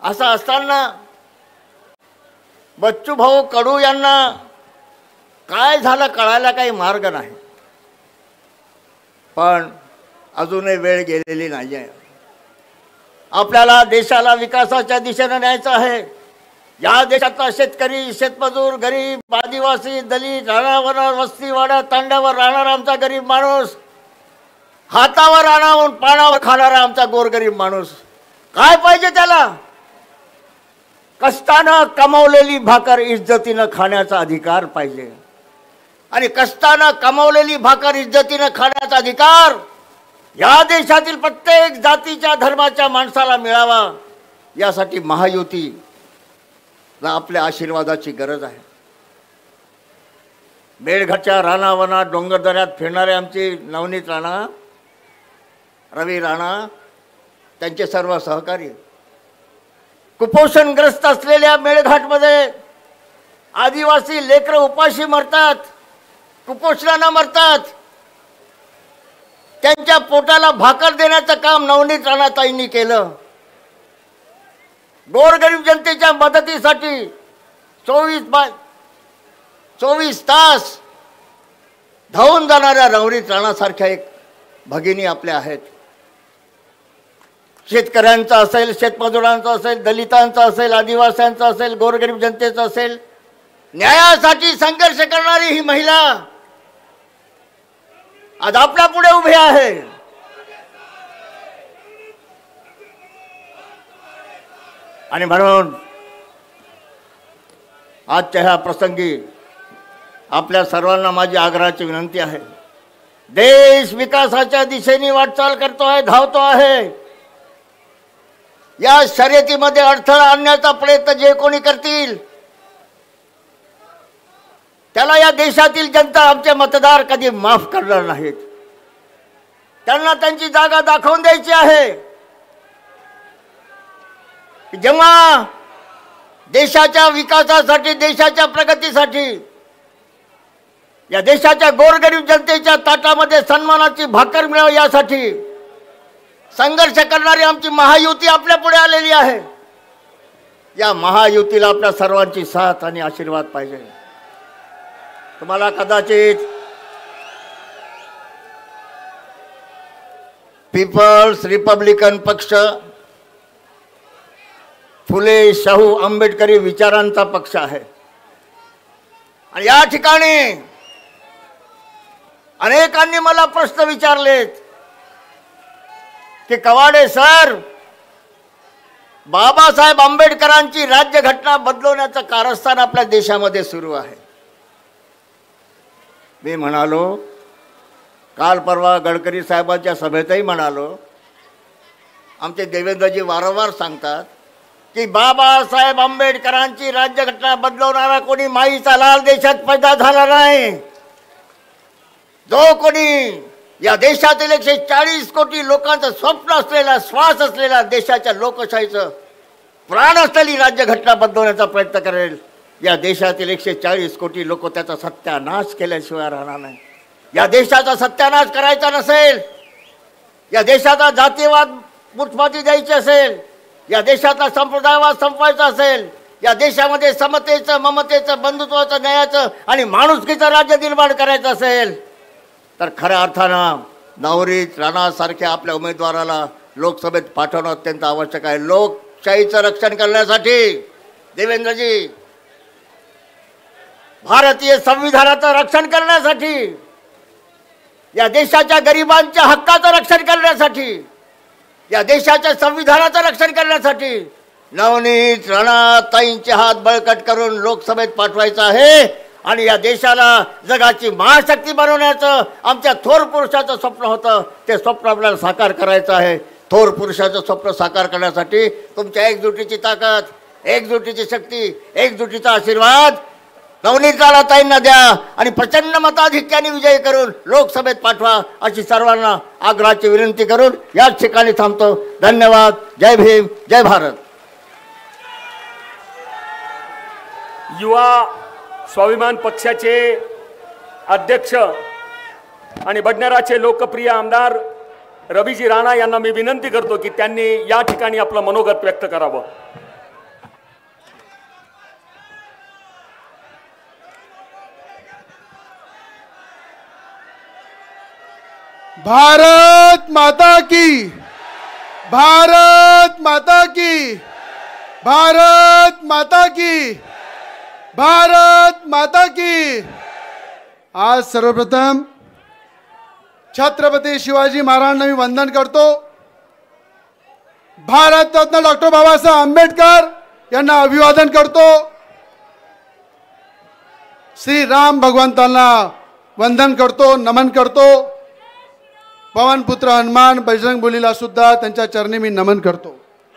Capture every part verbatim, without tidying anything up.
असं असताना बच्चूभाऊ कडू यांना काय झालं कळायला काही मार्ग नाही, पण अजूनही वेळ गेलेली नाही आहे. आपल्याला देशाला विकासाच्या दिशेने न्यायचं आहे. या देशातला शेतकरी, शेतमजूर, गरीब, आदिवासी, दलित, रानावर, वस्तीवाडा, तांड्यावर राहणारा आमचा गरीब माणूस, हातावर रानावून पाण्यावर खाणारा आमचा गोरगरीब माणूस, काय पाहिजे त्याला? कष्टानं कमावलेली भाकर इज्जतीनं खाण्याचा अधिकार पाहिजे. आणि कष्टानं कमावलेली भाकर इज्जतीनं खाण्याचा अधिकार या देशातील प्रत्येक जातीच्या धर्माच्या माणसाला मिळावा, यासाठी महायुतीला आपल्या आशीर्वादाची गरज आहे. मेळघाटच्या रानावनात डोंगरदऱ्यात फिरणारे आमचे नवनीत राणा, रवी राणा, त्यांचे सर्व सहकारी, कुपोषणग्रस्त असलेल्या मेळघाटमध्ये आदिवासी लेकरं उपाशी मरतात, कुपोषणानं मरतात. त्यांच्या पोटाला भाकर देण्याचं काम नवनीत राणाताईंनी केलं. गोरगरीब जनतेच्या मदतीसाठी चोवीस बाय चोवीस तास धावून जाणाऱ्या नवनीत राणासारख्या एक भगिनी आपल्या आहेत. शेतकऱ्यांचा असेल, शेतमजुरांचा असेल, दलितांचा असेल, आदिवासींचा असेल, गोरगरीब जनतेचा असेल, न्यायासाठी संघर्ष करणारी ही महिला आज आपल्या पुढे उभी आहे. आणि म्हणून आजच्या ह्या प्रसंगी आपल्या सर्वांना माझी आग्रहाची विनंती आहे. देश विकासाच्या दिशेने वाटचाल करतो आहे, धावतो आहे. या शर्यतीमध्ये अडथळा आणण्याचा प्रयत्न जे कोणी करतील त्याला या देशातील जनता, आमचे मतदार कधी माफ करणार नाहीत. त्यांना त्यांची जागा दाखवून द्यायची आहे. जेव्हा देशाच्या विकासासाठी, देशाच्या प्रगतीसाठी, या देशाच्या गोरगरीब जनतेच्या ताटामध्ये सन्मानाची भाकर मिळावी यासाठी संघर्ष करणारी आमची महायुती आपल्या पुढे आलेली आहे. या महायुतीला आपल्या सर्वांची साथ आणि आशीर्वाद पाहिजे. तुम्हाला कदाचित पीपल्स रिपब्लिकन पक्ष फुले शाहू आंबेडकरी विचारांचा पक्ष आहे. आणि या ठिकाणी अनेकांनी मला प्रश्न विचारलेत की कवाडे सर, बाबासाहेब आंबेडकरांची राज्यघटना बदलवण्याचं कारस्थान आपल्या देशामध्ये सुरू आहे. मी म्हणालो, काल परवा गडकरी साहेबांच्या सभेतही म्हणालो, आमचे देवेंद्रजी वारंवार सांगतात की बाबासाहेब आंबेडकरांची राज्यघटना बदलवणारा कोणी माईचा लाल देशात पैदा झाला नाही. जो कोणी या देशातील एकशे चाळीस कोटी लोकांचं स्वप्न असलेला, श्वास असलेला, देशाच्या लोकशाहीचं प्राण असलेली राज्यघटना बदलवण्याचा प्रयत्न करेल, या देशातील एकशे चाळीस कोटी लोक त्याचा सत्यानाश केल्याशिवाय राहणार नाही. या देशाचा सत्यानाश करायचा नसेल, या देशाचा जातीवाद मुठपाती द्यायची असेल, या देशातला संप्रदायवाद संपवायचा असेल, या देशामध्ये समतेचं, ममतेचं, बंधुत्वाचं, न्यायाचं आणि माणुसकीचं राज्य निर्माण करायचं असेल तर खऱ्या अर्थानं नवनीत राणासारख्या आपल्या उमेदवाराला लोकसभेत पाठवणं अत्यंत आवश्यक आहे. लोकशाहीचं रक्षण करण्यासाठी देवेंद्रजी, भारतीय संविधानाचं रक्षण करण्यासाठी, या देशाच्या गरिबांच्या हक्काचं रक्षण करण्यासाठी, या देशाच्या संविधानाचं रक्षण करण्यासाठी नवनीत राणाताईंचे हात बळकट करून लोकसभेत पाठवायचं आहे. आणि या देशाला जगाची महाशक्ती बनवण्याचं आमच्या थोर पुरुषाचं स्वप्न होतं, ते स्वप्न आपल्याला साकार करायचं आहे. थोर पुरुषाचं स्वप्न साकार करण्यासाठी तुमच्या एकजुटीची ताकद, एकजुटीची शक्ती, एकजुटीचा आशीर्वाद नवनीत राणाताईंना द्या आणि प्रचंड मताधिक्याने विजयी करून लोकसभेत पाठवा, अशी सर्वांना आग्रहाची विनंती करून याच ठिकाणी थांबतो. धन्यवाद. जय भीम, जय भारत. युवा स्वाभिमान पक्षाचे अध्यक्ष आणि बडनेराचे लोकप्रिय आमदार रवीजी राणा यांना मी विनंती करतो की त्यांनी या ठिकाणी आपलं मनोगत व्यक्त करावं. भारत माता की, भारत माता की, भारत माता की, भारत माता की. आज सर्वप्रथम छत्रपती शिवाजी महाराजांना मी वंदन करतो. भारतरत्न डॉक्टर बाबासाहेब आंबेडकर यांना अभिवादन करतो. श्री राम भगवंतांना वंदन करतो, नमन करतो. पवनपुत्र हनुमान बजरंगबलीला सुद्धा त्यांच्या चरणी मी नमन करतो.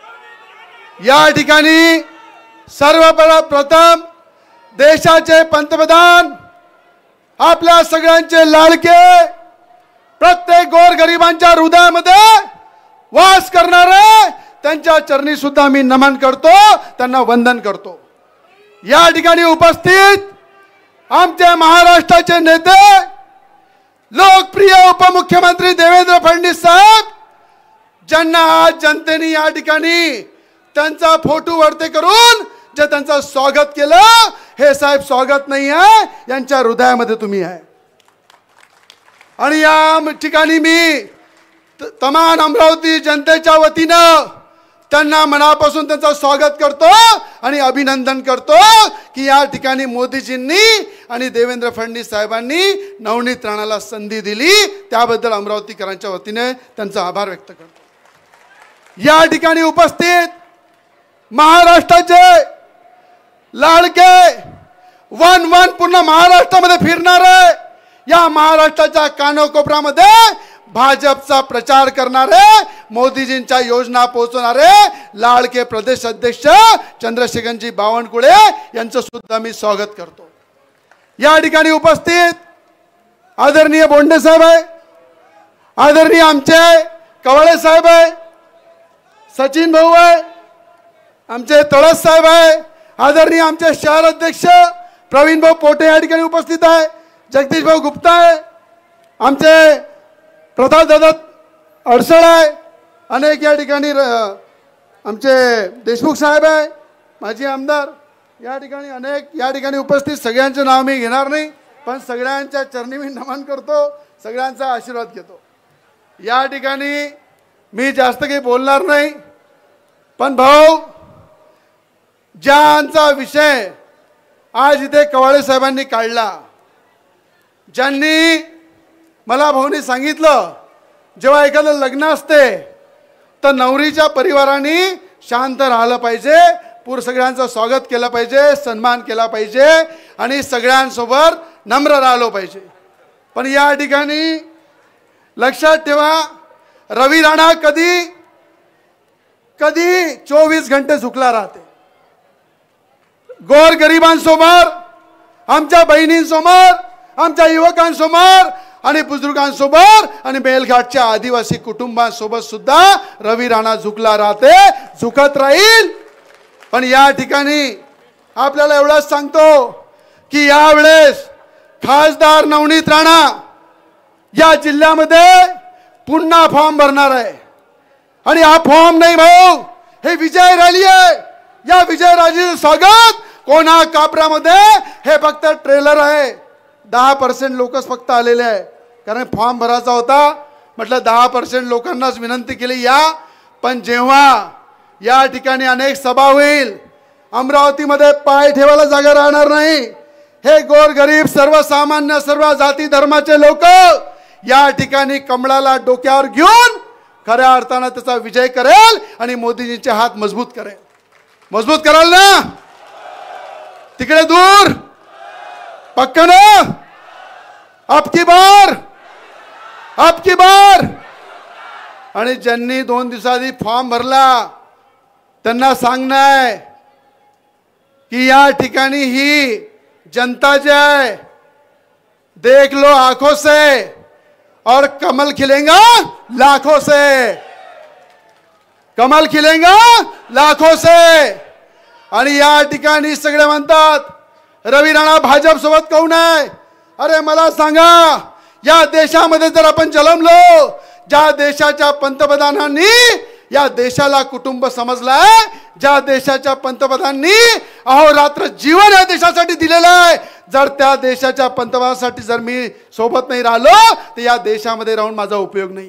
या ठिकाणी सर्वप्रथम देशाचे पंतप्रधान, आपल्या सगळ्यांचे लाडके, प्रत्येक गोरगरिबांच्या हृदयामध्ये वास करणारे, त्यांच्या चरणी सुद्धा मी नमन करतो, त्यांना वंदन करतो. या ठिकाणी उपस्थित आमचे महाराष्ट्राचे नेते, लोकप्रिय उपमुख्यमंत्री देवेंद्र फडणवीस साहेब, ज्यांना आज जनतेने या ठिकाणी त्यांचा फोटो वरती करून जे त्यांचं स्वागत केलं, हे साहेब स्वागत नाही आहे, यांच्या हृदयामध्ये तुम्ही आहे. आणि या ठिकाणी मी तमाम अमरावती जनतेच्या वतीनं त्यांना मनापासून त्यांचं स्वागत करतो आणि अभिनंदन करतो की या ठिकाणी मोदीजींनी आणि देवेंद्र फडणवीस साहेबांनी नवनीत राणाला संधी दिली, त्याबद्दल अमरावतीकरांच्या वतीने त्यांचा आभार व्यक्त करतो. या ठिकाणी उपस्थित महाराष्ट्राचे लाडके, वन वन पूर्ण महाराष्ट्रामध्ये फिरणारे, या महाराष्ट्राच्या कानोकोपऱ्यामध्ये भाजपचा प्रचार करणारे, मोदीजींच्या योजना पोहोचवणारे लाडके प्रदेश अध्यक्ष चंद्रशेखरजी बावनकुळे यांचं सुद्धा मी स्वागत करतो. या ठिकाणी उपस्थित आदरणीय बोंडे साहेब आहे, आदरणीय आमचे कवाळे साहेब आहे, सचिन भाऊ आहे, आमचे तळस साहेब आहे, आदरणीय आमचे शहर अध्यक्ष प्रवीण भाऊ पोटे या ठिकाणी उपस्थित आहे, जगदीश भाऊ गुप्ता आहे, आमचे प्रताप दादा अडसळ आहे, अनेक या ठिकाणी आमचे देशमुख साहेब आहे, माजी आमदार, या ठिकाणी अनेक या ठिकाणी उपस्थित. सगळ्यांचे नाव मी घेणार नाही, पण सगळ्यांच्या चरणी मी नमन करतो, सगळ्यांचा आशीर्वाद घेतो. या ठिकाणी मी जास्त काही बोलणार नाही, पण भाऊ, ज्यांचा विषय आज इथे कवाळे साहेबांनी काढला, ज्यांनी मला भाऊनी सांगितलं, जेव्हा एखादं लग्न असते तर नवरीच्या परिवाराने शांत राहिलं पाहिजे, पूर सगळ्यांचं स्वागत केलं पाहिजे, सन्मान केला पाहिजे आणि सगळ्यांसोबत नम्र राहिलो पाहिजे. पण या ठिकाणी लक्षात ठेवा, रवी राणा कधी कधी चोवीस घंटे झुकला राहते. गोरगरिबांसमोर, आमच्या बहिणींसमोर, आमच्या युवकांसमोर आणि बुजुर्गांसोबत आणि मेलघाटच्या आदिवासी कुटुंबांसोबत सुद्धा रवी राणा झुकला राहते, झुकत राहील. पण या ठिकाणी आपल्याला एवढंच सांगतो की यावेळेस खासदार नवनीत राणा या जिल्ह्यामध्ये पुन्हा फॉर्म भरणार आहे. आणि हा फॉर्म नाही भाऊ, हे विजय रॅली आहे. या विजय रॅलीचं स्वागत कोणा कापरामध्ये हे फक्त ट्रेलर आहे. दहा पर्सेंट लोकच फक्त आलेले आहे, कारण फॉर्म भरायचा होता. म्हटलं दहा पर्सेंट लोकांनाच विनंती केली या. पण जेव्हा या ठिकाणी अनेक सभा होईल, अमरावतीमध्ये पाय ठेवायला जागा राहणार नाही. हे गोरगरीब, सर्वसामान्य, सर्व जाती धर्माचे लोक या ठिकाणी कमळाला डोक्यावर घेऊन खऱ्या अर्थानं त्याचा विजय करेल आणि मोदीजींचे हात मजबूत करेल. मजबूत कराल ना? तिकडे दूर पक्का ना? अब की बार, अब की बार. आणि ज्यांनी दोन दिवसाआधी फॉर्म भरला त्यांना सांगणं आहे की या ठिकाणी ही जनता जे आहे, देख लो आंखों से और कमल खिलेगा लाखों से, कमल खिलेगा लाखों से. आणि या ठिकाणी सगळे म्हणतात रवी राणा भाजप सोबत काऊन आहे? अरे मला सांगा, या देशामध्ये जर आपण जन्मलो, ज्या देशाच्या पंतप्रधानांनी या देशाला कुटुंब समजलाय, ज्या देशाच्या पंतप्रधानांनी अहोरात्र जीवन या देशासाठी दिलेलं आहे, जर त्या देशाच्या पंतप्रधानासाठी जर मी सोबत नाही राहिलो तर या देशामध्ये राहून माझा उपयोग नाही.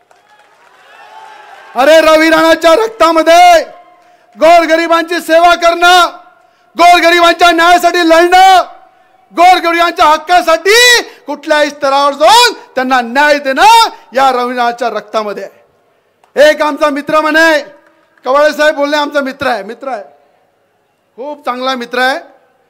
अरे रवी राणाच्या रक्तामध्ये गोरगरिबांची सेवा करणं, गोरगरिबांच्या न्यायासाठी लढणं, गोरगरिबांच्या हक्कासाठी कुठल्याही स्तरावर जाऊन त्यांना न्याय देणं या रवी राणाच्या रक्तामध्ये आहे. एक आमचा मित्र म्हणे, कवाळे साहेब बोलले आमचा मित्र आहे, मित्र आहे खूप चांगला मित्र आहे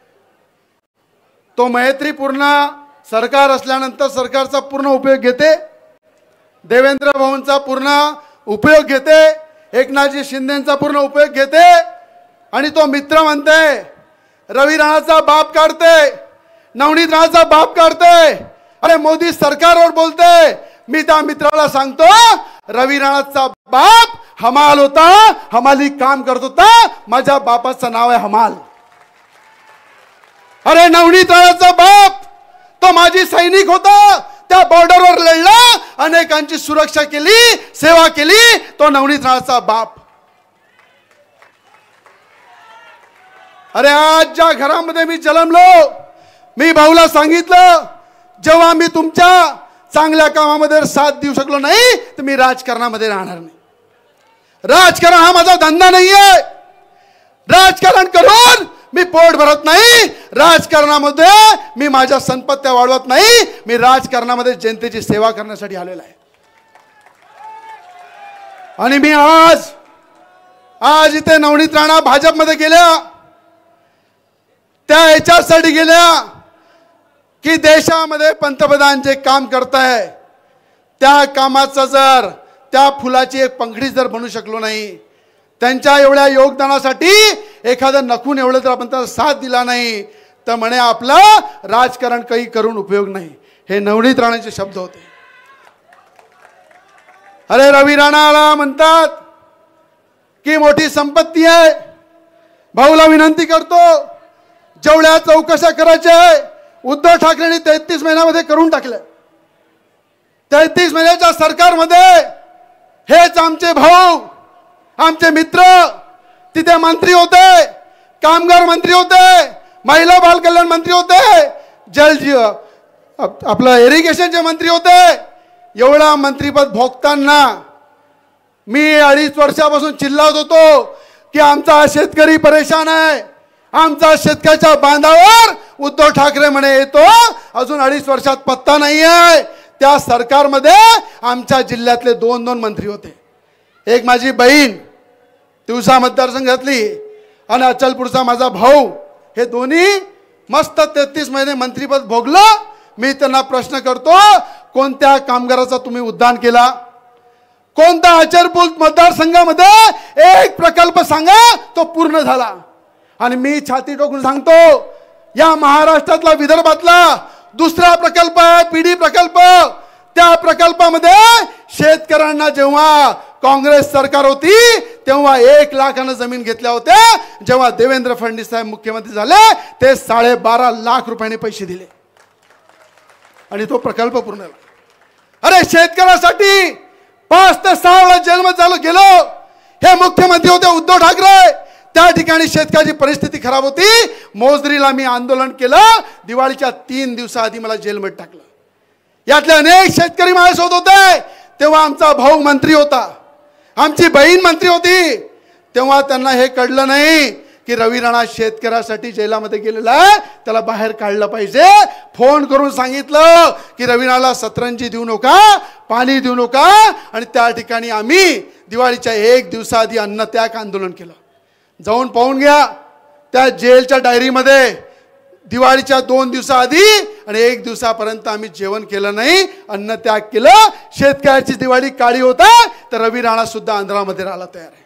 तो. मैत्रीपूर्ण सरकार असल्यानंतर सरकारचा पूर्ण उपयोग घेते, देवेंद्र भाऊंचा पूर्ण उपयोग घेते, एकनाथजी शिंदेचा पूर्ण उपयोग घेते, आणि तो मित्र म्हणते रवी राणाचा बाप काढते, नवनीत राणाचा बाप काढते. अरे मोदी सरकारवर बोलते. मी त्या मित्राला सांगतो रवी राणाचा बाप हमाल होता, हमाली काम करत होता, माझ्या बापाचं नाव आहे हमाल. अरे नवनीत राणाचा बाप तो माजी सैनिक होता, त्या बॉर्डरवर लढला, अनेकांची सुरक्षा केली, सेवा केली, तो नवनीत राणाचा बाप. अरे आज ज्या घरामध्ये मी जन्मलो, मी भाऊला सांगितलं जेव्हा मी तुमच्या चांगल्या कामामध्ये साथ देऊ शकलो नाही तर मी राजकारणामध्ये राहणार नाही. राजकारण हा माझा धंदा नाहीये. राजकारण करून मी पोट भरत नाही, राजकारणामध्ये मी माझ्या संपत्त्या वाढवत नाही, मी राजकारणामध्ये जनतेची सेवा करण्यासाठी आलेला आहे. आणि मी आज आज इथे नवनीत राणा भाजपमध्ये गेल्या, त्या याच्यासाठी गेल्या की देशामध्ये पंतप्रधान जे काम करताय त्या कामाचं जर त्या फुलाची एक पंखडी जर बनू शकलो नाही, त्यांच्या एवढ्या योगदानासाठी एखादं नखून एवढं जर आपण त्याला साथ दिला नाही तर म्हणे आपलं राजकारण काही करून उपयोग नाही. हे नवनीत राणाचे शब्द होते. अरे रवी राणाला म्हणतात की मोठी संपत्ती आहे. भाऊला विनंती करतो जेवढ्या चौकशा करायच्या उद्धव ठाकरेंनी तेहतीस महिन्यामध्ये करून टाकल्या. तेहतीस महिन्याच्या सरकारमध्ये हेच आमचे भाऊ, आमचे मित्र तिथे मंत्री होते, कामगार मंत्री होते, महिला बाल कल्याण मंत्री होते, जल आपलं इरिगेशनचे मंत्री होते. एवढा मंत्रीपद भोगताना मी अडीच वर्षापासून चिल्लात होतो की आमचा शेतकरी परेशान आहे, आमचा शेतकऱ्याच्या बांधावर उद्धव ठाकरे म्हणे येतो, अजून अडीच वर्षात पत्ता नाही आहे. त्या सरकारमध्ये आमच्या जिल्ह्यातले दोन दोन मंत्री होते. एक माझी बहीण तिवसा मतदारसंघातली आणि अचलपूरचा माझा भाऊ, हे दोन्ही मस्त तेहतीस महिने मंत्रीपद भोगलं. मी त्यांना प्रश्न करतो कोणत्या कामगाराचा तुम्ही उद्धान केला, कोणत्या अचलपूर मतदारसंघामध्ये एक प्रकल्प सांगा तो पूर्ण झाला. आणि मी छाती टोकून सांगतो या महाराष्ट्रातला विदर्भातला दुसरा प्रकल्प आहे पीडी प्रकल्प. त्या प्रकल्पामध्ये शेतकऱ्यांना जेव्हा काँग्रेस सरकार होती तेव्हा एक लाखानं जमीन घेतल्या होत्या, जेव्हा देवेंद्र फडणवीस साहेब मुख्यमंत्री झाले ते साडेबारा लाख रुपयांनी पैसे दिले आणि तो प्रकल्प पूर्ण झाला. अरे शेतकऱ्यासाठी पाच ते सहा वेळा जेलमध्ये झालं गेलो. हे मुख्यमंत्री होते उद्धव ठाकरे. त्या ठिकाणी शेतकऱ्याची परिस्थिती खराब होती. मोजरीला मी आंदोलन केलं, दिवाळीच्या तीन दिवसाआधी मला जेलमध्ये टाकलं. यातले अनेक शेतकरी माझ्यासोबत होते. तेव्हा आमचा भाऊ मंत्री होता, आमची बहीण मंत्री होती. तेव्हा त्यांना हे कळलं नाही की रवी राणा शेतकऱ्यासाठी जेलामध्ये गेलेला आहे, त्याला बाहेर काढलं पाहिजे. फोन करून सांगितलं की रवी राणाला सतरंजी देऊ नका, पाणी देऊ नका. आणि त्या ठिकाणी आम्ही दिवाळीच्या एक दिवसाआधी अन्नत्याग आंदोलन केलं. जाऊन पाहून घ्या त्या जेलच्या डायरीमध्ये दिवाळीच्या दोन दिवसाआधी आणि एक दिवसापर्यंत आम्ही जेवण केलं नाही, अन्न त्याग केलं. शेतकऱ्याची दिवाळी काळी होता तर रवी राणा सुद्धा आंध्रामध्ये राहायला तयार आहे.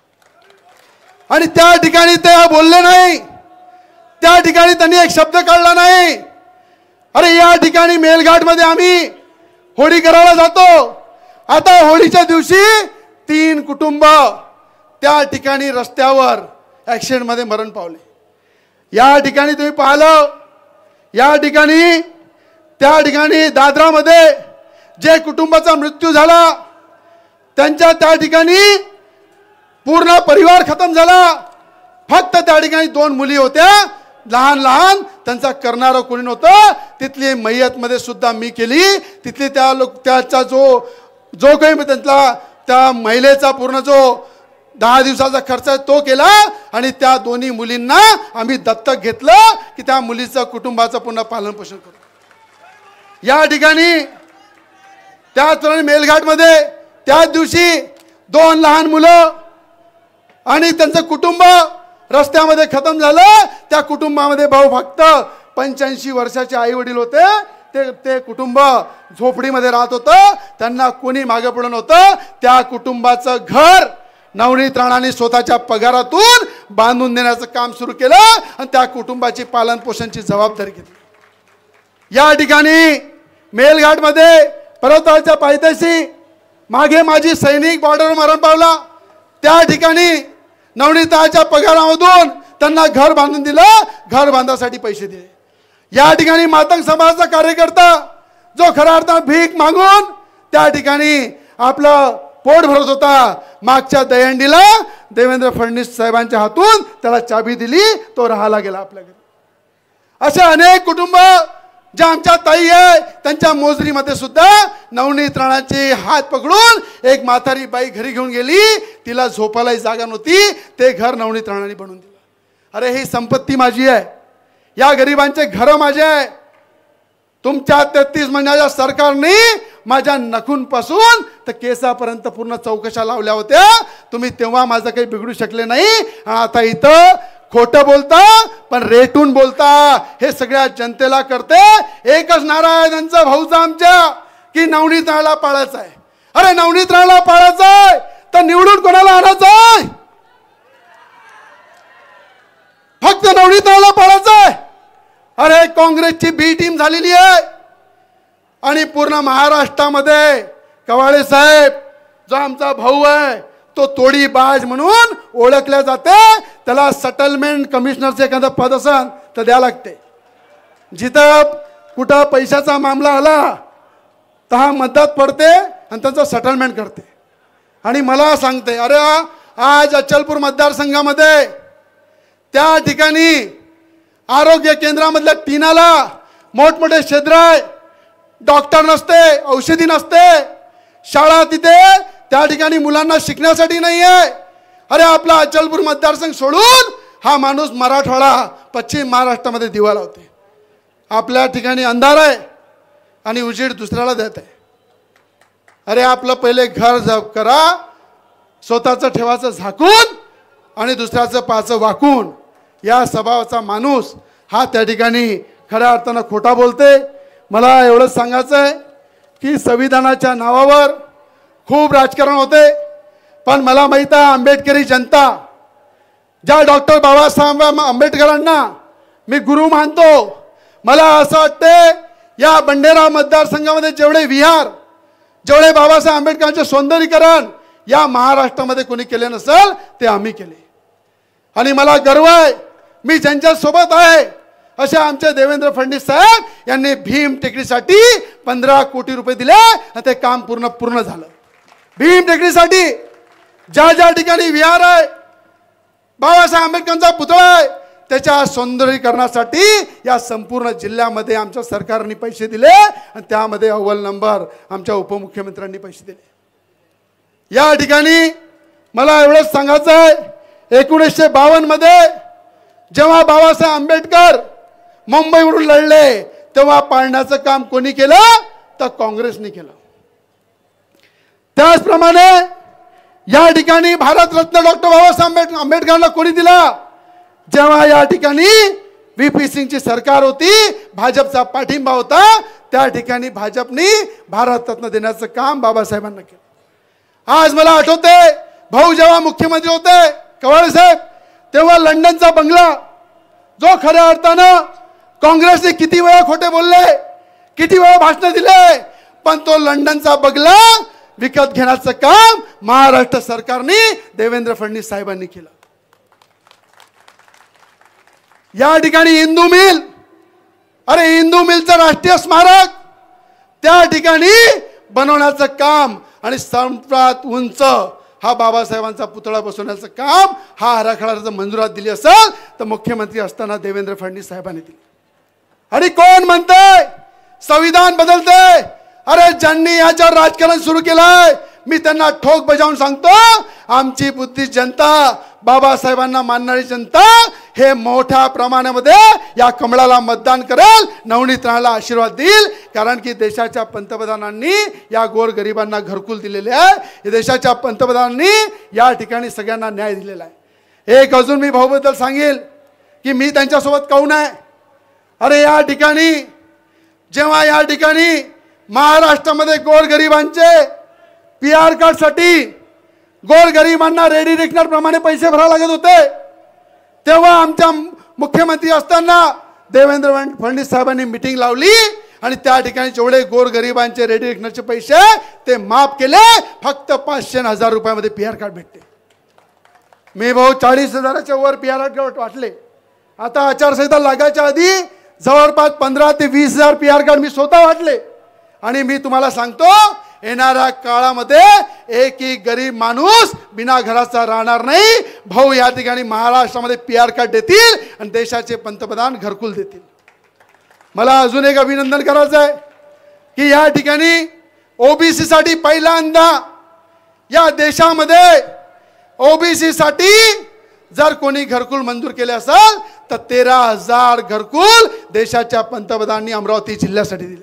आणि त्या ठिकाणी ते बोलले नाही, त्या ठिकाणी त्यांनी एक शब्द काढला नाही. अरे या ठिकाणी मेलघाटमध्ये आम्ही होळी करायला जातो. आता होळीच्या दिवशी तीन कुटुंब त्या ठिकाणी रस्त्यावर ॲक्सिडेंटमध्ये मरण पावले. या ठिकाणी तुम्ही पाहिलं, या ठिकाणी त्या ठिकाणी दादरामध्ये जे कुटुंबाचा मृत्यू झाला त्यांच्या त्या ठिकाणी पूर्ण परिवार खतम झाला. फक्त त्या ठिकाणी दोन मुली होत्या लहान लहान, त्यांचा करणारं कोणी नव्हतं. तिथली मय्यत मध्ये सुद्धा मी केली. तिथली त्या लोक त्याचा जो जो काही त्यांना त्या महिलेचा पूर्ण जो दहा दिवसाचा खर्च तो केला आणि त्या दोन्ही मुलींना आम्ही दत्तक घेतलं की त्या मुलीचं कुटुंबाचं पुन्हा पालन पोषण करू. या ठिकाणी त्याचप्रमाणे मेलघाटमध्ये त्याच दिवशी दोन लहान मुलं आणि त्यांचं कुटुंब रस्त्यामध्ये खतम झालं. त्या कुटुंबामध्ये भाऊ फक्त पंच्याऐंशी वर्षाचे आई वडील होते. ते ते कुटुंब झोपडीमध्ये राहत होतं. त्यांना कोणी मागे पुढे नव्हतं. त्या कुटुंबाचं घर नवनीत राणांनी स्वतःच्या पगारातून बांधून देण्याचं काम सुरू केलं आणि त्या कुटुंबाची पालन पोषणची जबाबदारी घेतली. या ठिकाणी मेलघाटमध्ये पर्वताच्या पायथ्याशी मागे माझी सैनिक बॉर्डर मरण पावला. त्या ठिकाणी नवनीताच्या पगारामधून त्यांना घर बांधून दिलं. घर बांधण्यासाठी पैसे दिले. या ठिकाणी मातंग समाजाचा कार्यकर्ता जो खऱ्या अर्थाने भीक मागून त्या ठिकाणी आपलं पोट भरत होता, मागच्या दहीहंडीला देवेंद्र फडणवीस साहेबांच्या हातून त्याला चाबी दिली. तो राहायला गेला आपल्या घरी. असे अनेक कुटुंब ज्या आमच्या ताई आहे त्यांच्या मोजरीमध्ये सुद्धा नवनीत राणाचे हात पकडून एक म्हातारी बाई घरी घेऊन गेली. तिला झोपायलाही जागा नव्हती. ते घर नवनीत राणांनी बनवून दिलं. अरे ही संपत्ती माझी आहे. या गरिबांचे घर माझे आहे. तुमच्या तेहतीस महिन्याच्या सरकारने माझ्या नखूंपासून तर केसापर्यंत पूर्ण चौकशा लावल्या होत्या. तुम्ही तेव्हा माझं काही बिघडू शकले नाही. आणि आता इथं खोटं बोलता पण रेटून बोलता. हे सगळ्या जनतेला करते. एकच नारा आहे त्यांचा भाऊचा आमच्या की नवनीत राणाला पाळायचं आहे. अरे नवनीत राणाला पाळायचं आहे तर निवडून कोणाला आणायचं आहे? फक्त नवनीत राणाला पाळायचं आहे. अरे काँग्रेसची बी टीम झालेली आहे आणि पूर्ण महाराष्ट्रामध्ये कवाळे साहेब जो आमचा भाऊ आहे तो तोडीबाज म्हणून ओळखल्या जाते. त्याला सेटलमेंट कमिशनरचे एखादं पद असेल तर द्या लागते. जिथं कुठं पैशाचा मामला आला तर हा मदत पडते आणि त्यांचं सेटलमेंट करते. आणि मला सांगते अरे आज अचलपूर मतदारसंघामध्ये त्या ठिकाणी आरोग्य केंद्रामधल्या टीनाला मोठमोठे क्षेत्र आहे. डॉक्टर नसते, औषधी नसते, शाळा तिथे त्या ठिकाणी मुलांना शिकण्यासाठी नाही आहे. अरे आपला अचलपूर मतदारसंघ सोडून हा माणूस मराठवाडा पश्चिम महाराष्ट्रामध्ये दिवा लावते. आपल्या ठिकाणी अंधार आहे आणि उजेड दुसऱ्याला देत आहे. अरे आपलं पहिले घर जप करा, स्वतःचं ठेवाचं झाकून आणि दुसऱ्याचं पाचं वाकून. या स्वभावाचा माणूस हा त्या ठिकाणी खऱ्या अर्थानं खोटा बोलते. मला एवढंच सांगायचं आहे की संविधानाच्या नावावर खूप राजकारण होते. पण मला माहीत आहे आंबेडकरी जनता ज्या डॉक्टर बाबासाहेब आंबेडकरांना मी गुरु मानतो. मला असं वाटते या बंडेरा मतदारसंघामध्ये जेवढे विहार जेवढे बाबासाहेब आंबेडकरांचे सौंदर्यीकरण या महाराष्ट्रामध्ये कोणी केले नसेल ते आम्ही केले. आणि मला गर्व आहे मी ज्यांच्या सोबत आहे असे आमचे देवेंद्र फडणवीस साहेब यांनी भीम टेकडीसाठी पंधरा कोटी रुपये दिले आणि ते काम पूर्ण पूर्ण झालं. भीम टेकडीसाठी ज्या ज्या ठिकाणी विहार आहे बाबासाहेब आंबेडकरांचा पुतळा आहे त्याच्या सौंदर्यीकरणासाठी या संपूर्ण जिल्ह्यामध्ये आमच्या सरकारने पैसे दिले आणि त्यामध्ये अव्वल नंबर आमच्या उपमुख्यमंत्र्यांनी पैसे दिले. या ठिकाणी मला एवढंच सांगायचं आहे एकोणीसशे बावन्न मध्ये जेव्हा बाबासाहेब आंबेडकर मुंबईवरून लढले तेव्हा पाळण्याचं काम कोणी केलं तर काँग्रेसने केलं. त्याचप्रमाणे या ठिकाणी भारतरत्न डॉक्टर बाबासाहेब आंबेडकरांना कोणी दिला जेव्हा या ठिकाणी व्ही पी सिंगची सरकार होती, भाजपचा पाठिंबा होता, त्या ठिकाणी भाजपने भारतरत्न देण्याचं काम बाबासाहेबांना केलं. आज मला आठवते भाऊ जेव्हा मुख्यमंत्री होते कवाळे साहेब तेव्हा लंडनचा बंगला जो खऱ्या अर्थानं काँग्रेसने किती वेळा खोटे बोलले किती वेळा भाषण दिले पण तो लंडनचा बंगला विकत घेण्याचं काम महाराष्ट्र सरकारने देवेंद्र फडणवीस साहेबांनी केलं. या ठिकाणी हिंदू मिल अरे हिंदू मिलचं राष्ट्रीय स्मारक त्या ठिकाणी बनवण्याचं काम आणि सर्वात उंच हा बाबासाहेबांचा पुतळा बसवण्याचं काम हा आराखडा जर मंजुरात दिली असेल तर मुख्यमंत्री असताना देवेंद्र फडणवीस साहेबांनी दिली. आणि कोण म्हणते संविधान बदलते? अरे ज्यांनी याच्यावर राजकारण सुरू केलंय मी त्यांना ठोक बजावून सांगतो, आमची बुद्धी जनता, बाबासाहेबांना मानणारी जनता हे मोठ्या प्रमाणामध्ये या कमळाला मतदान करेल, नवनीत राणाला आशीर्वाद देईल. कारण की देशाच्या पंतप्रधानांनी या गोरगरिबांना घरकुल दिलेले आहे, देशाच्या पंतप्रधानांनी या ठिकाणी सगळ्यांना न्याय दिलेला आहे. एक अजून मी भाऊबद्दल सांगेल की मी त्यांच्यासोबत काहून आहे. अरे या ठिकाणी जेव्हा या ठिकाणी महाराष्ट्रामध्ये गोरगरिबांचे पी आर कार्डसाठी गोरगरिबांना रेडी रेकनर प्रमाणे पैसे भरावे लागत होते, तेव्हा आमच्या मुख्यमंत्री असताना देवेंद्र फडणवीस साहेबांनी मीटिंग लावली आणि त्या ठिकाणी जेवढे गोरगरिबांचे रेडी रेकनरचे पैसे ते माफ केले. फक्त पाचशे हजार रुपयामध्ये पी आर कार्ड भेटते. मी भाऊ चाळीस हजाराच्या वर पी आर कार्ड वाटले. आता आचारसंहिता लागायच्या आधी जवळपास पंधरा ते वीस हजार पी आर कार्ड मी स्वतः वाटले. आणि मी तुम्हाला सांगतो येणाऱ्या काळामध्ये एकही गरीब माणूस बिना घराचा राहणार नाही. भाऊ या ठिकाणी महाराष्ट्रामध्ये पी आर कार्ड देतील आणि देशाचे पंतप्रधान घरकुल देतील. मला अजून एक अभिनंदन करायचं आहे की या ठिकाणी ओबीसी साठी पहिल्यांदा या देशामध्ये ओबीसी साठी जर कोणी घरकुल मंजूर केले असेल तर तेरा हजार घरकुल देशाच्या पंतप्रधानांनी अमरावती जिल्ह्यासाठी दिले.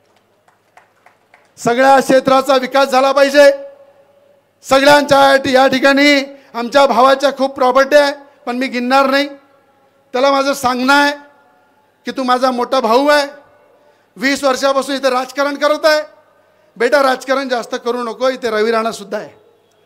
सगळ्या क्षेत्राचा विकास झाला पाहिजे. सगळ्यांच्या या ठिकाणी आमच्या भावाच्या खूप प्रॉपर्टी आहे पण मी गिनणार नाही. त्याला माझं सांगणं आहे की तू माझा मोठा भाऊ आहे, वीस वर्षापासून इथे राजकारण करत आहे, बेटा राजकारण जास्त करू नको. इथे रवी राणा सुद्धा आहे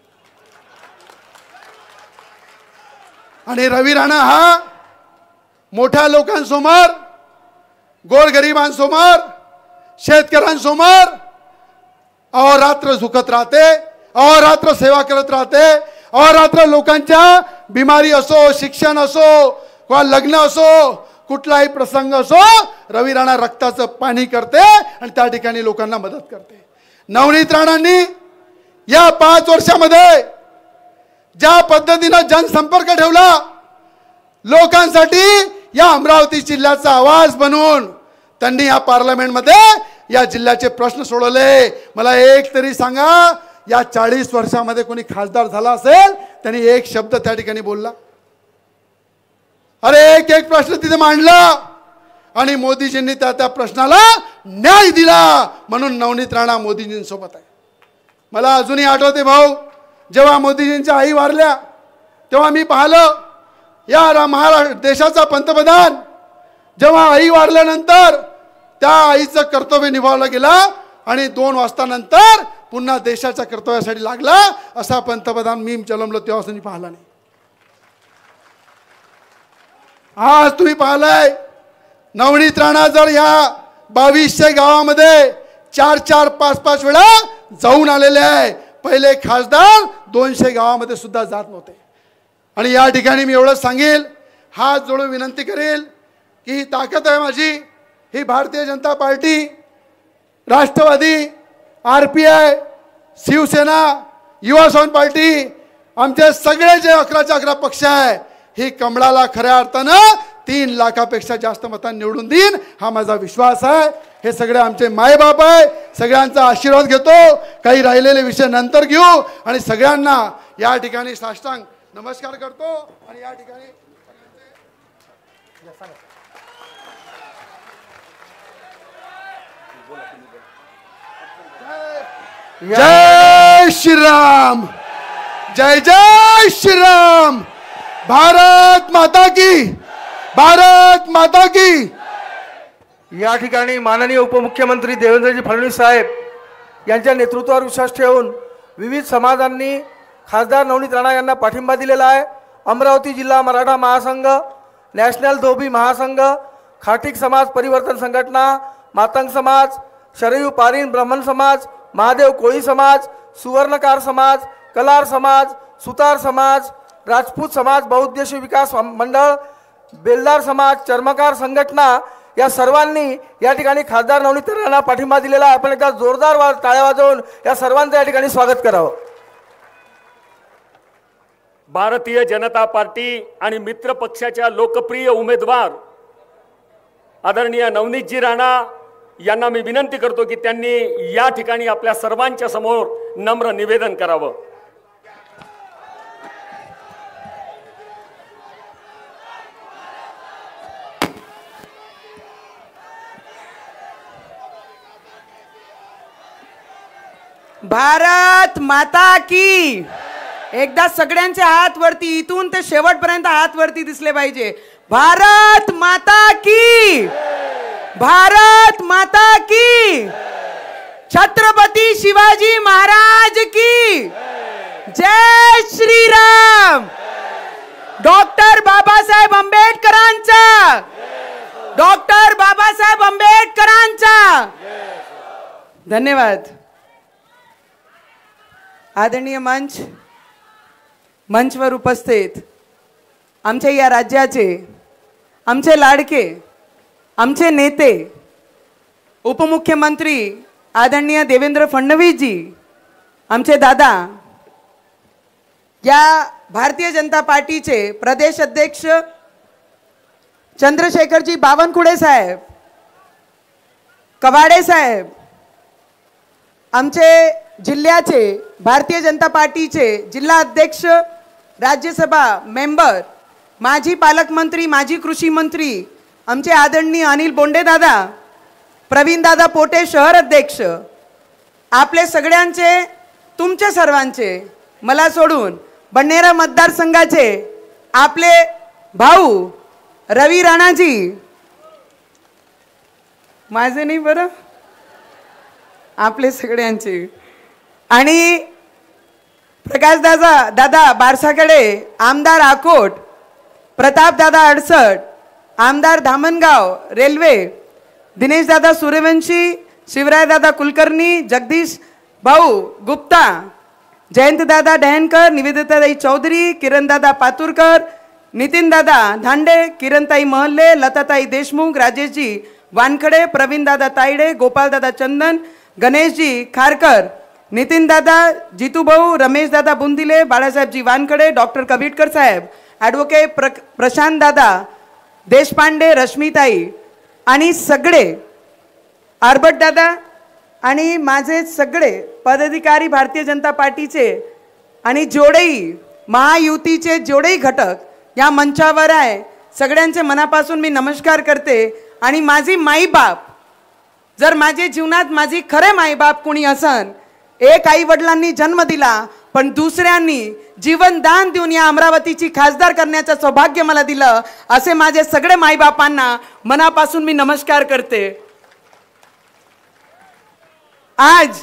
आणि रवी राणा हा मोठ्या लोकांसमोर, गोरगरिबांसमोर, शेतकऱ्यांसमोर अहोरात्र झुकत राहते, अहोरात्र सेवा करत राहते, अहोरात्र लोकांच्या बिमारी असो, शिक्षण असो किंवा लग्न असो, कुठलाही प्रसंग असो, रवी राणा रक्ताचं पाणी करते आणि त्या ठिकाणी लोकांना मदत करते. नवनीत राणांनी या पाच वर्षामध्ये ज्या पद्धतीने जनसंपर्क ठेवला, लोकांसाठी या अमरावती जिल्ह्याचा आवाज बनवून त्यांनी या पार्लमेंटमध्ये या जिल्ह्याचे प्रश्न सोडवले. मला एक तरी सांगा या चाळीस वर्षामध्ये कोणी खासदार झाला असेल त्यांनी एक शब्द त्या ठिकाणी बोलला? अरे एक एक प्रश्न तिथे मांडला आणि मोदीजींनी त्या त्या प्रश्नाला न्याय दिला. म्हणून नवनीत राणा मोदीजींसोबत आहे. मला अजूनही आठवते भाऊ, जेव्हा मोदीजींच्या आई वारल्या तेव्हा मी पाहिलं या महाराष्ट्र देशाचा पंतप्रधान जेव्हा आई वारल्यानंतर त्या आईचं कर्तव्य निभावलं गेलं आणि दोन वाजता नंतर पुन्हा देशाच्या कर्तव्यासाठी लागला, असा पंतप्रधान मी जन्मलो तेव्हा मी पाहिला नाही. आज तुम्ही पाहिलंय नवनीत राणा जर या बावीसशे गावामध्ये चार चार पाच पाच वेळा जाऊन आलेले आहे. पहिले खासदार दोनशे गावामध्ये सुद्धा जात नव्हते. आणि या ठिकाणी मी एवढंच सांगेल, हात जोडून विनंती करेल की ही ताकद आहे माझी, ही Bharatiya Janata Party, Rashtrawadi, R P I, Shivsena, Yuva Swabhiman party, आमचे सगळे जे अकराचे अकरा पक्ष आहे, ही कमळाला खऱ्या अर्थानं तीन लाखापेक्षा जास्त मतांनी निवडून देईन हा माझा विश्वास आहे. हे सगळे आमचे मायबाप आहे. सगळ्यांचा आशीर्वाद घेतो. काही राहिलेले विषय नंतर घेऊ आणि सगळ्यांना या ठिकाणी साष्टांग नमस्कार करतो. आणि या ठिकाणी जय श्रीराम, जय जय श्रीराम, भारत माता की, भारत माता की. या ठिकाणी माननीय उपमुख्यमंत्री देवेंद्रजी फडणवीस साहेब यांच्या नेतृत्वावर विश्वास ठेवून विविध समाजांनी खासदार नवनीत राणा यांना पाठिंबा दिलेला आहे. अमरावती जिल्हा मराठा महासंघ, नॅशनल धोबी महासंघ, खाटीक समाज परिवर्तन संघटना, मातंग समाज, शरयू पारीन ब्राह्मण समाज, महादेव कोळी समाज, सुवर्णकार समाज, कलार समाज, सुतार समाज, राजपूत समाज बहुउद्देशीय विकास मंडळ, बेलदार समाज, चर्मकार संघटना या सर्वांनी या ठिकाणी खासदार नवनीत राणांना पाठिंबा दिलेला आहे. आपण एकदा जोरदार वा टाळ्या वाजवून या सर्वांचं या ठिकाणी स्वागत करावं. भारतीय जनता पार्टी आणि मित्र पक्षाच्या लोकप्रिय उमेदवार आदरणीय नवनीतजी राणा यांना मी विनंती करतो की त्यांनी या ठिकाणी आपल्या सर्वांच्या समोर नम्र निवेदन करावं. भारत माता की. एकदा सगळ्यांचे हात वरती, इथून ते शेवटपर्यंत हात वरती दिसले पाहिजे. भारत माता की. भारत माता की. छत्रपती शिवाजी महाराज की जय. श्रीराम. डॉक्टर बाबासाहेब आंबेडकरांचा. डॉक्टर बाबासाहेब आंबेडकरांचा. धन्यवाद. आदरणीय मंच, मंचवर उपस्थित आमच्या या राज्याचे आमचे लाडके, आमचे नेते, उपमुख्यमंत्री आदरणीय देवेंद्र फडणवीसजी, आमचे दादा, या भारतीय जनता पार्टीचे प्रदेश अध्यक्ष चंद्रशेखरजी बावनकुळे साहेब, कवाडे साहेब, आमचे जिल्ह्याचे भारतीय जनता पार्टीचे जिल्हा अध्यक्ष, राज्यसभा मेंबर, माजी पालकमंत्री, माजी कृषी मंत्री आमचे आदरणीय अनिल बोंडे दादा, प्रवीण दादा पोटे शहर अध्यक्ष, आपले सगळ्यांचे, तुमच्या सर्वांचे, मला सोडून बन्नेरा मतदारसंघाचे आपले भाऊ रवी राणाजी, माझे नाही बरं, आपले सगळ्यांचे, आणि प्रकाश दादा दादा बारसाकडे, आमदार आकोट, प्रताप दादा अडसट, आमदार धामणगाव रेल्वे, दिनेश दादा सूर्यवंशी, शिवराय दादा कुलकर्णी, जगदीश भाऊ गुप्ता, जयंत दादा डहनकर, निवेदिताताई चौधरी, किरण दादा पातुरकर, नितीन दादा धांडे, किरणताई महल्ले, लताताई देशमुख, राजेशजी वानखडे, प्रवीण दादा तायडे, गोपाल दादा चंदन, गणेशजी खारकर, नितीन दादा, जितू भाऊ, रमेश दादा बुंदिले, बाळासाहेबजी वानखडे, डॉक्टर कबीटकर साहेब, ॲडव्होकेट प्र प्रशांत दादा देशपांडे, रश्मीताई आणि सगळे आरबट दादा आणि माझे सगळे पदाधिकारी भारतीय जनता पार्टीचे आणि जेवढेही महायुतीचे जेवढेही घटक या मंचावर आहे, सगळ्यांचे मनापासून मी नमस्कार करते. आणि माझी माईबाप, जर माझ्या जीवनात माझी खरे माईबाप कुणी असन, एक आई वडिलांनी जन्म दिला पण दुसऱ्यांनी जीवन दान देऊन या अमरावतीची खासदार करण्याचं सौभाग्य मला दिलं, असे माझे सगळे माईबापांना मनापासून मी नमस्कार करते. आज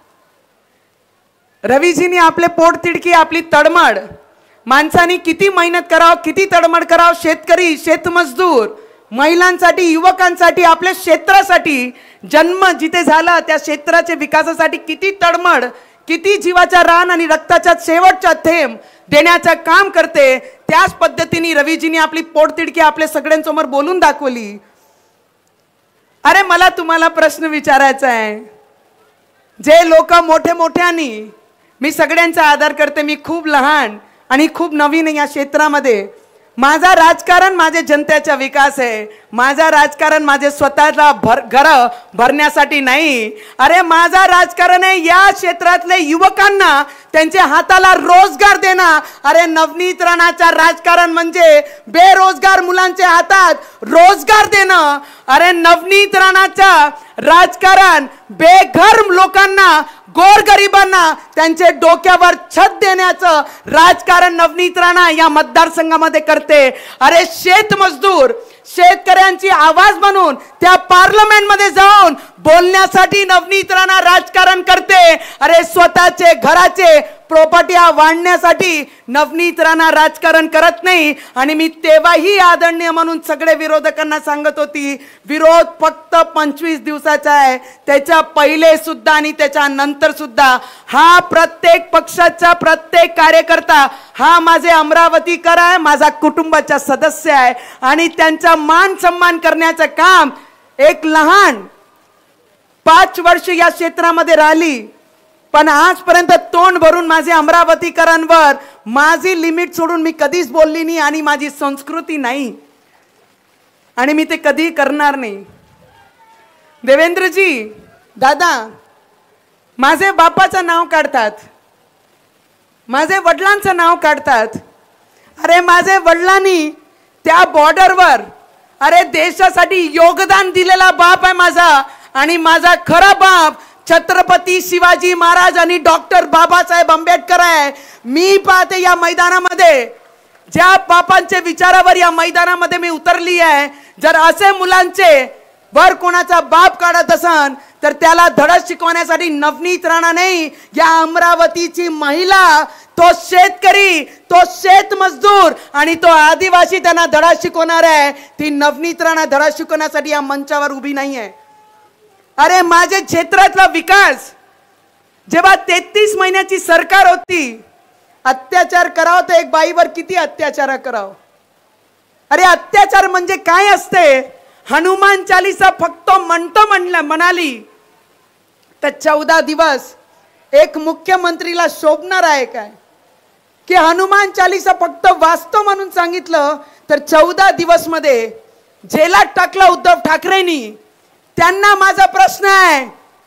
रवीजींनी आपले पोटतिडकी, आपली तडमड, माणसांनी किती मेहनत करावं, किती तडमड करावं, शेतकरी, शेतमजदूर, महिलांसाठी, युवकांसाठी, आपल्या क्षेत्रासाठी जन्म जिथे झाला त्या क्षेत्राच्या विकासासाठी किती तडमड, किती जीवाचा रान आणि रक्ताचा शेवटचा थेंब देण्याचं काम करते. त्याच पद्धतीने रवीजींनी आपली पोटतिडकी आपल्या सगळ्यांसमोर बोलून दाखवली. अरे मला तुम्हाला प्रश्न विचारायचा आहे, जे लोक मोठे मोठ्यानी, मी सगळ्यांचा आदर करते, मी खूप लहान आणि खूप नवीन या क्षेत्रामध्ये, माझा राजकारण माझे जनतेचा विकास आहे, माझा राजकारण माझे स्वतःला भर घर भरण्यासाठी नाही. अरे माझा राजकारण आहे या क्षेत्रातले युवकांना त्यांच्या हाताला रोजगार देणं. अरे नवनीत राणाचा राजकारण म्हणजे बेरोजगार मुलांच्या हातात रोजगार देणं. अरे नवनीत राणाचा राजकारण बेघर लोकांना, गोरगरिबांना त्यांचे डोक्यावर छत देण्याचं राजकारण नवनीत राणा या मतदारसंघामध्ये करते. अरे शेतमजदूर, शेतकऱ्यांची आवाज म्हणून त्या पार्लमेंट मध्ये जाऊन बोलण्यासाठी नवनीत राणा राजकारण करते. अरे स्वतःचे घराचे प्रॉपर्टी वाढण्यासाठी नवनीत राणा राजकारण करत नाही. आणि मी तेव्हाही आदरणीय म्हणून सगळे विरोधकांना सांगत होती, विरोध फक्त पंचवीस दिवसाचा आहे. त्याच्या पहिले सुद्धा आणि त्याच्या नंतर सुद्धा हा प्रत्येक पक्षाचा प्रत्येक कार्यकर्ता हा माझे अमरावतीकर आहे, माझा कुटुंबाचा सदस्य आहे. आणि त्यांचा मान सन्मान करण्याचं काम एक लहान पाच वर्ष या क्षेत्रामध्ये राहिली, पण आजपर्यंत तोंड भरून माझे अमरावतीकरांवर माझी लिमिट सोडून मी कधीच बोलली नाही आणि माझी संस्कृती नाही आणि मी ते कधी करणार नाही. देवेंद्रजी दादा, माझे बापाचं नाव काढतात, माझे वडिलांचं नाव काढतात. अरे माझे वडिलांनी त्या बॉर्डरवर अरे देशासाठी योगदान दिलेला बाप आहे माझा. आणि माझा खरा बाप छत्रपती शिवाजी महाराज आणि डॉक्टर बाबासाहेब आंबेडकर आहे. मी पाहते या मैदानामध्ये ज्या बापांचे विचारावर या मैदानामध्ये मी उतरली आहे. जर असे मुलांचे वर कोणाचा बाप काढत असन तर त्याला धडक शिकवण्यासाठी नवनीत राणा नाही, या अमरावतीची महिला, तो शेतकरी, तो शेतमजदूर आणि तो आदिवासी त्यांना धडा शिकवणार आहे. ती नवनीत राणा धडा शिकवण्यासाठी या मंचावर उभी नाही आहे. अरे माझे क्षेत्रातला विकास, जेव्हा तेहतीस महिन्याची सरकार होती, अत्याचार करावं तर एक बाईवर किती अत्याचार करावं. अरे अत्याचार म्हणजे काय असते? हनुमान चालीसा फक्त म्हणतो म्हणलं म्हणाली तर चौदा दिवस एक मुख्यमंत्रीला शोभणार आहे काय? की हनुमान चालीसा फक्त वाचतो म्हणून सांगितलं तर चौदा दिवस मध्ये जेलात टाकलं उद्धव ठाकरेंनी. त्यांना माझा प्रश्न आहे,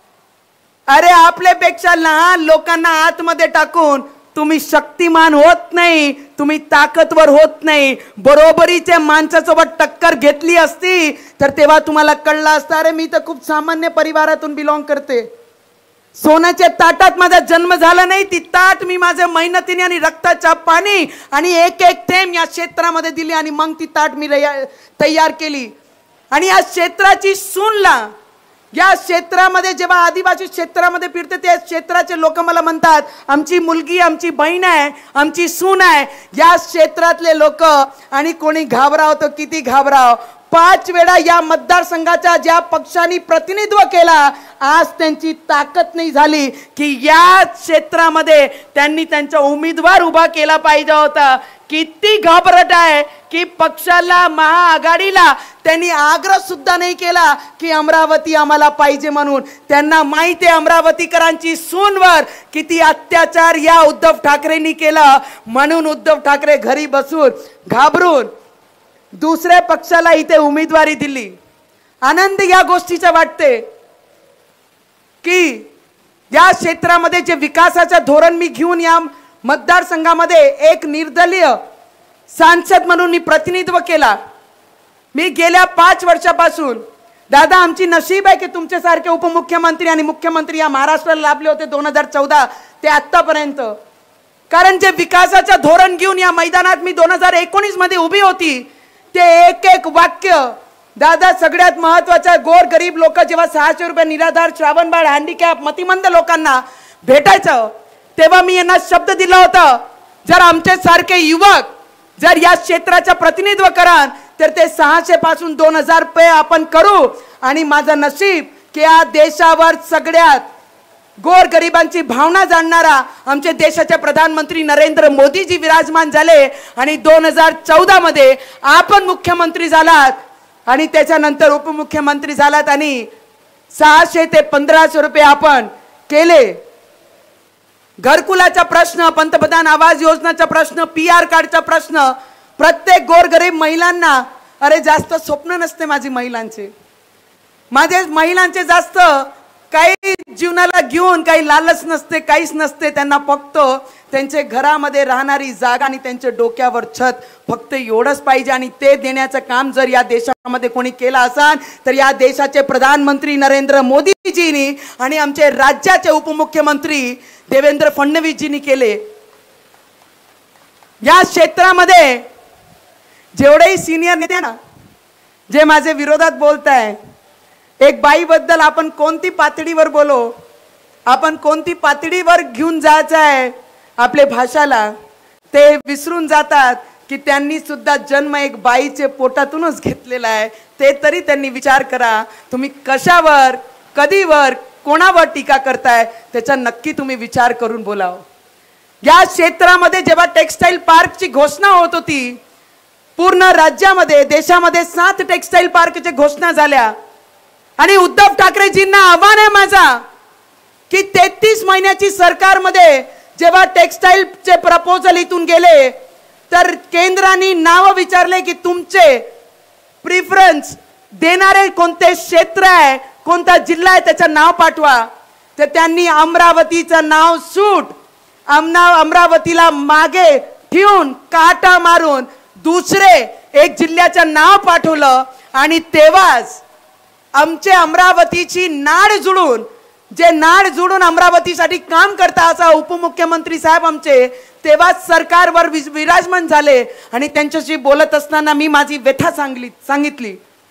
अरे आपल्यापेक्षा लहान लोकांना आतमध्ये टाकून तुम्ही शक्तिमान होत नाही, तुम्ही ताकदवर होत नाही. बरोबरीच्या माणसासोबत टक्कर घेतली असती तर तेव्हा तुम्हाला कळलं असतं. अरे मी तर खूप सामान्य परिवारातून बिलॉंग करते, सोन्याच्या ताटात माझा जन्म झाला नाही. ती ताट मी माझ्या मेहनतीने आणि रक्ताच्या पाणी आणि एक एक थेंब या क्षेत्रामध्ये दिली आणि मग ती ताट मी तयार केली. आणि या क्षेत्राची सूनला, या क्षेत्रामध्ये जेव्हा आदिवासी क्षेत्रामध्ये फिरते त्या क्षेत्राचे लोक मला म्हणतात आमची मुलगी, आमची बहीण आहे, आमची सून आहे. या क्षेत्रातले लोक आणि कोणी घाबराव तर किती घाबराव. पाच वेळा या मतदारसंघाचा ज्या पक्षांनी प्रतिनिधित्व केला, आज त्यांची ताकद नाही झाली की या क्षेत्रामध्ये त्यांनी त्यांचा उमेदवार उभा केला पाहिजे होता. किती घाबरट आहे की पक्षाला, महाआघाडीला त्यांनी आग्रह सुद्धा नाही केला की अमरावती आम्हाला पाहिजे म्हणून. त्यांना माहिती आहे अमरावतीकरांची सूनवर किती अत्याचार या उद्धव ठाकरेंनी केला. म्हणून उद्धव ठाकरे घरी बसून घाबरून दुसऱ्या पक्षाला इथे उमेदवारी दिली. आनंद या गोष्टीचा वाटते की या क्षेत्रामध्ये जे विकासाचं धोरण मी घेऊन या मतदारसंघामध्ये एक निर्दलीय सांसद म्हणून मी प्रतिनिधित्व केला. मी गेल्या पाच वर्षापासून दादा, आमची नशीब आहे की तुमच्यासारखे उपमुख्यमंत्री आणि मुख्यमंत्री या महाराष्ट्राला लाभले होते दोन हजार चौदा ते आतापर्यंत. कारण जे विकासाचं धोरण घेऊन या मैदानात मी दोन हजार एकोणीस मध्ये उभी होती, ते एक एक वाक्य दादा सगळ्यात महत्वाचं, गोर गरीब लोक जेव्हा सहाशे रुपये निराधार, श्रावणबाळ, हँडिकॅप, मतिमंद लोकांना भेटायचं तेव्हा मी यांना शब्द दिला होता, जर आमचे सारखे युवक जर या क्षेत्राचं प्रतिनिधित्व कराल तर ते सहाशे पासून दोन हजार रुपये आपण करू. आणि माझं नशीब की या देशावर सगळ्यात गोर गरिबांची भावना जाणणारा आमचे देशाचे प्रधानमंत्री नरेंद्र मोदीजी विराजमान झाले. आणि दोन हजार चौदा मध्ये आपण मुख्यमंत्री झालात आणि त्याच्यानंतर उपमुख्यमंत्री झालात आणि सहाशे ते पंधराशे रुपये आपण केले. घरकुलाचा प्रश्न, पंतप्रधान आवास योजनेचा प्रश्न, पी आर कार्डचा प्रश्न, प्रत्येक गोरगरीब महिलांना, अरे जास्त स्वप्न नसते माझी महिलांचे, माझे महिलांचे जास्त काही जीवनाला घेऊन काही लालच नसते, काहीच नसते. त्यांना फक्त त्यांचे घरामध्ये राहणारी जागा आणि त्यांच्या डोक्यावर छत, फक्त एवढंच पाहिजे. आणि ते देण्याचं काम जर या देशामध्ये कोणी केलं असेल तर या देशाचे प्रधानमंत्री नरेंद्र मोदीजींनी आणि आमचे राज्याचे उपमुख्यमंत्री देवेंद्र फडणवीसजींनी केले. या क्षेत्रामध्ये जेवढेही सिनियर नेते ना, जे माझे विरोधात बोलताय, एक बाईबद्दल आपण कोणती पातळीवर बोलो, आपण कोणती पातळीवर घेऊन जायचं आहे, आपले भाषाला ते विसरून जातात की त्यांनी सुद्धा जन्म एक बाईचे पोटातूनच घेतलेला आहे. ते तरी त्यांनी विचार करा. तुम्ही कशावर, कधीवर, कोणावर टीका करताय त्याचा नक्की तुम्ही विचार करून बोलाव. या क्षेत्रामध्ये जेव्हा टेक्सटाईल पार्कची घोषणा होत होती, पूर्ण राज्यामध्ये देशामध्ये सात टेक्सटाईल पार्कच्या घोषणा झाल्या आणि उद्धव ठाकरेजींना आव्हान आहे माझा की तेहतीस महिन्याची सरकारमध्ये जेव्हा टेक्सटाईलचे प्रपोजल इथून गेले तर केंद्राने नाव विचारले की तुमचे प्रिफरन्स देणारे कोणते क्षेत्र आहे, कोणता जिल्हा आहे त्याचं नाव पाठवा. तर त्यांनी अमरावतीचं नाव सूट अमना अमरावतीला मागे ठेवून काटा मारून दुसरे एक जिल्ह्याचं नाव पाठवलं आणि तेव्हाच आमचे अमरावतीची नाड जुळून जे नाड जुळून अमरावतीसाठी काम करता असा उपमुख्यमंत्री साहेब आमचे तेव्हा सरकारवर विराजमान झाले. आणि त्यांच्याशी बोलत असताना मी माझी व्यथा सांगली सांगितली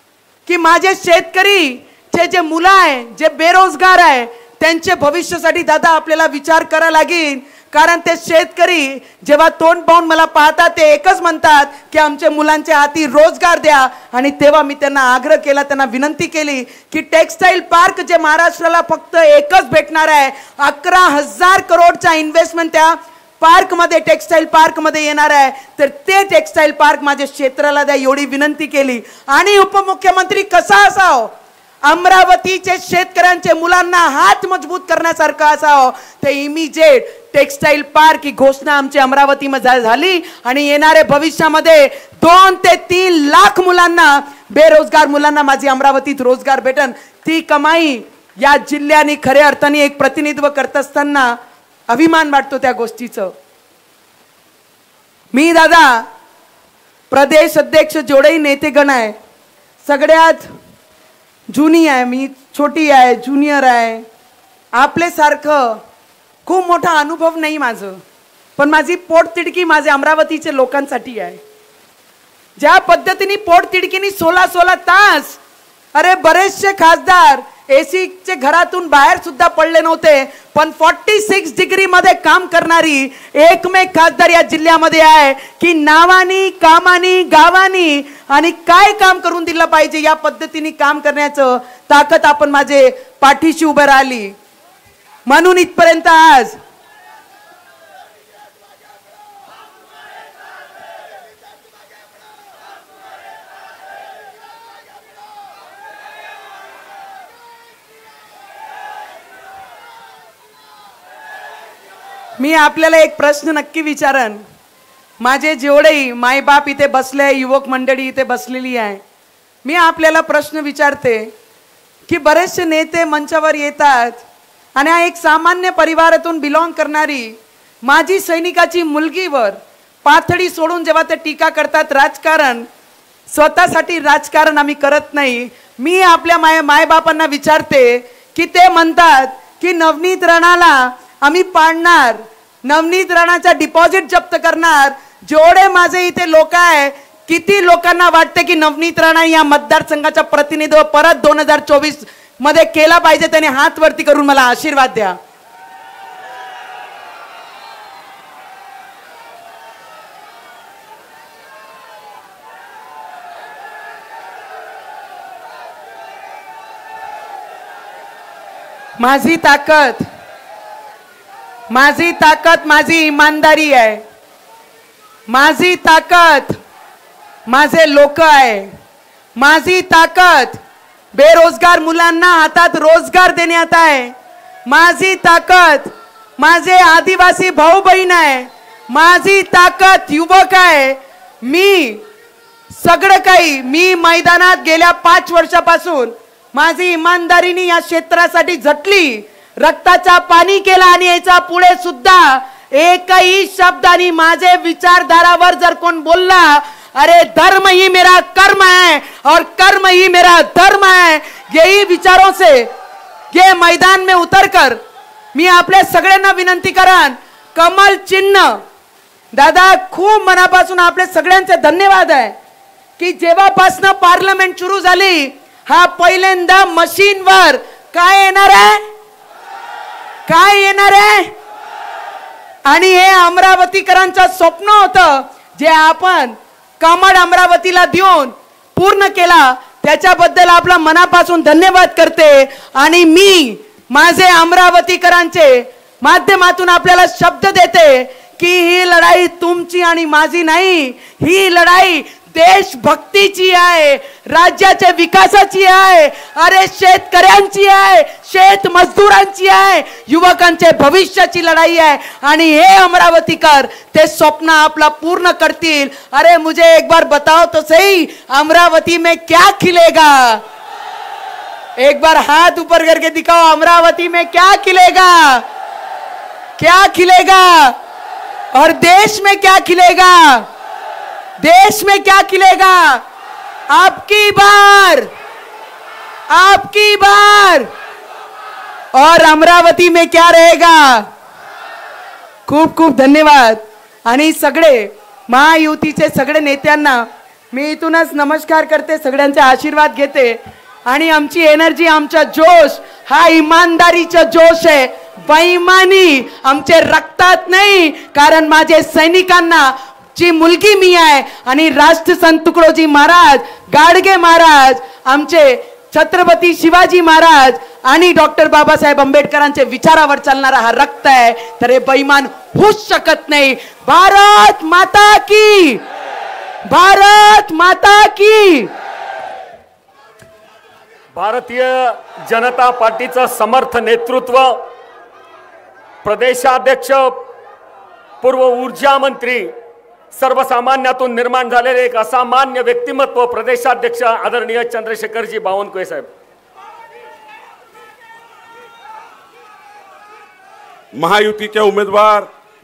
की माझे शेतकरी चे जे मुलं आहे, जे बेरोजगार आहे, त्यांचे भविष्यासाठी दादा आपल्याला विचार करावा लागेल. कारण ते शेतकरी जेव्हा तोंड पाहून मला पाहतात ते एकच म्हणतात की आमच्या मुलांच्या हाती रोजगार द्या. आणि तेव्हा मी त्यांना आग्रह केला, त्यांना विनंती केली की टेक्सटाईल पार्क जे महाराष्ट्राला फक्त एकच भेटणार आहे, अकरा हजार करोडचा इन्व्हेस्टमेंट त्या पार्क मध्ये टेक्सटाईल पार्क मध्ये येणार आहे, तर ते टेक्सटाईल पार्क माझ्या क्षेत्राला द्या एवढी विनंती केली. आणि उपमुख्यमंत्री कसा असावं, अमरावतीचे शेतकऱ्यांचे मुलांना हात मजबूत करण्यासारखं असावं. ते इमिजिएट टेक्सटाईल पार्क ही घोषणा आमच्या अमरावतीमध्ये झाली आणि येणाऱ्या भविष्यामध्ये दोन ते तीन लाख मुलांना, बेरोजगार मुलांना माझी अमरावतीत रोजगार भेटन. ती कमाई या जिल्ह्याने खऱ्या अर्थाने एक प्रतिनिधित्व करत असताना अभिमान वाटतो त्या गोष्टीचं. मी दादा प्रदेश अध्यक्ष जेवढेही नेतेगण आहे सगळ्यात जुनी आहे, मी छोटी आहे, ज्युनियर आहे. आपल्यासारखं खूप मोठा अनुभव नाही माझं, पण माझी पोटतिडकी माझ्या अमरावतीच्या लोकांसाठी आहे. ज्या पद्धतीने पोटतिडकीने सोळा सोळा तास, अरे बरेचसे खासदार एसीचे घरातून बाहेर सुद्धा पडले नव्हते, पण छियालीस डिग्री मध्ये काम करणारी एकमेव खासदार या जिल्ह्यामध्ये आहे की नावानी, कामानी, गावानी आणि काय काम करून दिलं पाहिजे या पद्धतीने काम करण्याचं ताकद आपण माझे पाठीशी उभे राहिली. म्हणून इथपर्यंत आज मी आपल्याला एक प्रश्न नक्की विचारन. माझे जेवढेही मायबाप इथे बसले, युवक मंडळी इथे बसलेली आहे, मी आपल्याला प्रश्न विचारते की बरेचसे नेते मंचावर येतात आणि एक सामान्य परिवारातून बिलॉंग करणारी माजी सैनिकाची मुलगीवर पाथडी सोडून जेव्हा ते टीका करतात, राजकारण स्वतःसाठी राजकारण आम्ही करत नाही. मी आपल्या माय मायबापांना विचारते की ते म्हणतात की नवनीत राणाला आम्ही पाडणार, नवनीत राणाचा डिपॉझिट जप्त करणार. जेवढे माझे इथे लोक आहे, किती लोकांना वाटते की नवनीत राणा या मतदारसंघाचा प्रतिनिधित्व परत दोन हजार चोवीस मध्ये केला पाहिजे, त्याने हात वरती करून मला आशीर्वाद द्या. माझी ताकद माझी ताकद माझी इमानदारी आहे. माझी ताकद माझे लोक आहे. माझी ताकद बेरोजगार मुलांना हातात रोजगार देण्यात आहे. माझी ताकद माझे आदिवासी भाऊ बहीण आहे. माझी ताकद युवक आहे. मी सगळं काही मी मैदानात गेल्या पाच वर्षापासून माझी इमानदारीने या क्षेत्रासाठी झटली, रक्ताचा पाणी केला आणि याचा पुढे सुद्धा एकही शब्दानी माझे विचारधारावर जर कोण बोलला, अरे धर्म ही मेरा कर्म है और कर्म ही मेरा धर्म है, यही विचारों से ये मैदान में उतरकर मी आपल्या सगळ्यांना विनंती करान, कमल चिन्ह दादा खूप मनापासून आपले सगळ्यांचे धन्यवाद आहे की जेव्हापासून पार्लमेंट सुरू झाली, हा पहिल्यांदा मशीनवर काय येणार आहे, काय येणार आहे, आणि हे अमरावतीकरांचं स्वप्न होतं जे आपण कमळ अमरावतीला देऊन पूर्ण केला, त्याच्याबद्दल आपला मनापासून धन्यवाद करते। आणि मी माझे अमरावतीकरांचे माध्यमातून आपल्याला शब्द देते की ही लढाई तुमची आणि माझी नाही, ही लढाई देशभक्तीची आहे, राज्याच्या विकासाची आहे, अरे शेतकऱ्यांची आहे, शेत मजदूरांची आहे, युवकांचे भविष्याची लढाई आहे। आणि हे अमरावतीकर ते स्वप्न आपला पूर्ण करतील। अरे मुझे एक बार बताओ तो सही, अमरावती में क्या खिलेगा? एक बार हाथ ऊपर करके दिखाओ, अमरावती में क्या खिलेगा? क्या खिलेगा? और देश में क्या खिलेगा? देश में क्या खिलेगा? आपकी बार, आपकी बार। और अमरावती में क्या रहेगा? खूप खूप धन्यवाद। आणि सगळे महायुतीचे सगळे नेत्यांना मी इथूनच नमस्कार करते, सगळ्यांचे आशीर्वाद घेते। आणि आमची एनर्जी, आमचा जोश हा इमानदारीचा जोश आहे, बेईमानी आमच्या रक्तात नाही। कारण माझे सैनिकांना ची मुलगी मी आहे आणि राष्ट्रसंत तुकडोजी महाराज, गाडगे महाराज, आमचे छत्रपती शिवाजी महाराज आणि डॉक्टर बाबासाहेब आंबेडकरांचे विचारावर चालणारा हा रक्त आहे, तर हे बेईमान होऊच शकत नाही। भारत माता की, भारत माता की। भारतीय जनता पार्टीचं समर्थ नेतृत्व, प्रदेशाध्यक्ष, पूर्व ऊर्जा मंत्री, सर्वसामान्यातून निर्माण झालेले एक असामान्य व्यक्तिमत्व प्रदेशाध्यक्ष आदरणीय चंद्रशेखरजी बावनकुळे साहेब, महायुतीचे उमेदवार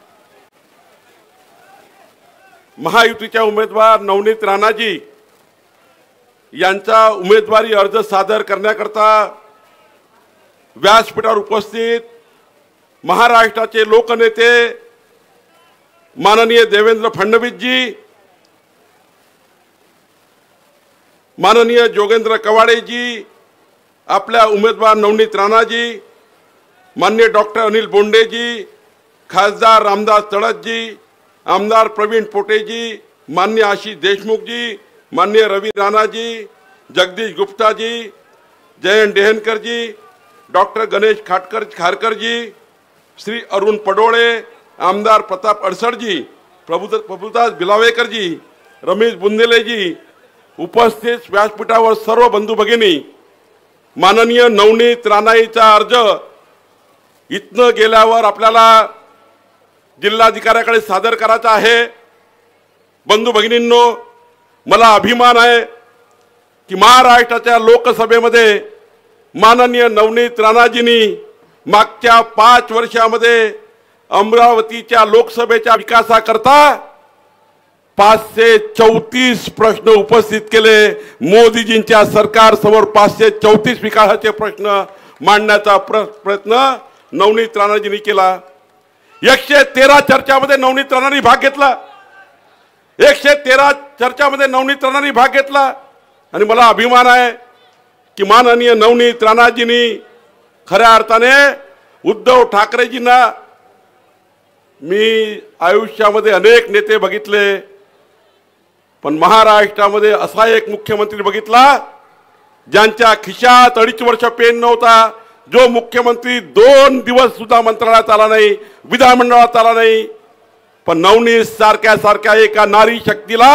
महायुतीच्या उमेदवार नवनीत राणाजी यांचा उमेदवारी अर्ज सादर करण्याकरता व्यासपीठावर उपस्थित महाराष्ट्राचे लोकनेते माननीय देवेंद्र फडणवीस जी, माननीय जोगेंद्र कवाडे जी, आपल्या उमेदवार नवनीत राणाजी, माननीय डॉक्टर अनिल बोंडे जी, खासदार रामदास तळस जी, आमदार प्रवीण पोटे जी, माननीय आशीष देशमुख जी, माननीय रवि राणा जी, जगदीश गुप्ता जी, जयंत डेहनकर जी, डॉक्टर गणेश खाटकर खारकर जी, श्री अरुण पडोळे, आमदार प्रताप अडसड जी, प्रभुदास बिलावेकर जी, रमेश बुंदेले जी, उपस्थित व्यासपीठावर सर्व बंधू भगिनी, माननीय नवनीत राणाईचा अर्ज इथनं गेल्यावर आपल्याला जिल्हाधिकाऱ्याकडे सादर करायचा आहे। बंधू भगिनींनो, मला अभिमान आहे की महाराष्ट्राच्या लोकसभेमध्ये माननीय नवनीत राणाजींनी मागच्या पाच वर्षामध्ये अमरावतीच्या लोकसभेच्या विकासाकरता पाचशे चौतीस प्रश्न उपस्थित केले। मोदीजींच्या सरकार समोर पाचशे चौतीस विकासाचे प्रश्न मांडण्याचा प्रयत्न नवनीत राणाजींनी केला। एकशे तेरा चर्चामध्ये नवनीत राणांनी भाग घेतला, एकशे तेरा चर्चामध्ये नवनीत राणांनी भाग घेतला। आणि मला अभिमान आहे की माननीय नवनीत राणाजींनी खऱ्या अर्थाने उद्धव ठाकरेजींना, मी आयुष्यामध्ये अनेक नेते बघितले पण महाराष्ट्रामध्ये असा एक मुख्यमंत्री बघितला ज्यांच्या खिशात अडीच वर्ष पेन नव्हता, जो मुख्यमंत्री दोन दिवस सुद्धा मंत्रालयात आला नाही, विधानमंडळात आला नाही। पण नवनीत सारख्या सारख्या एका नारी शक्तीला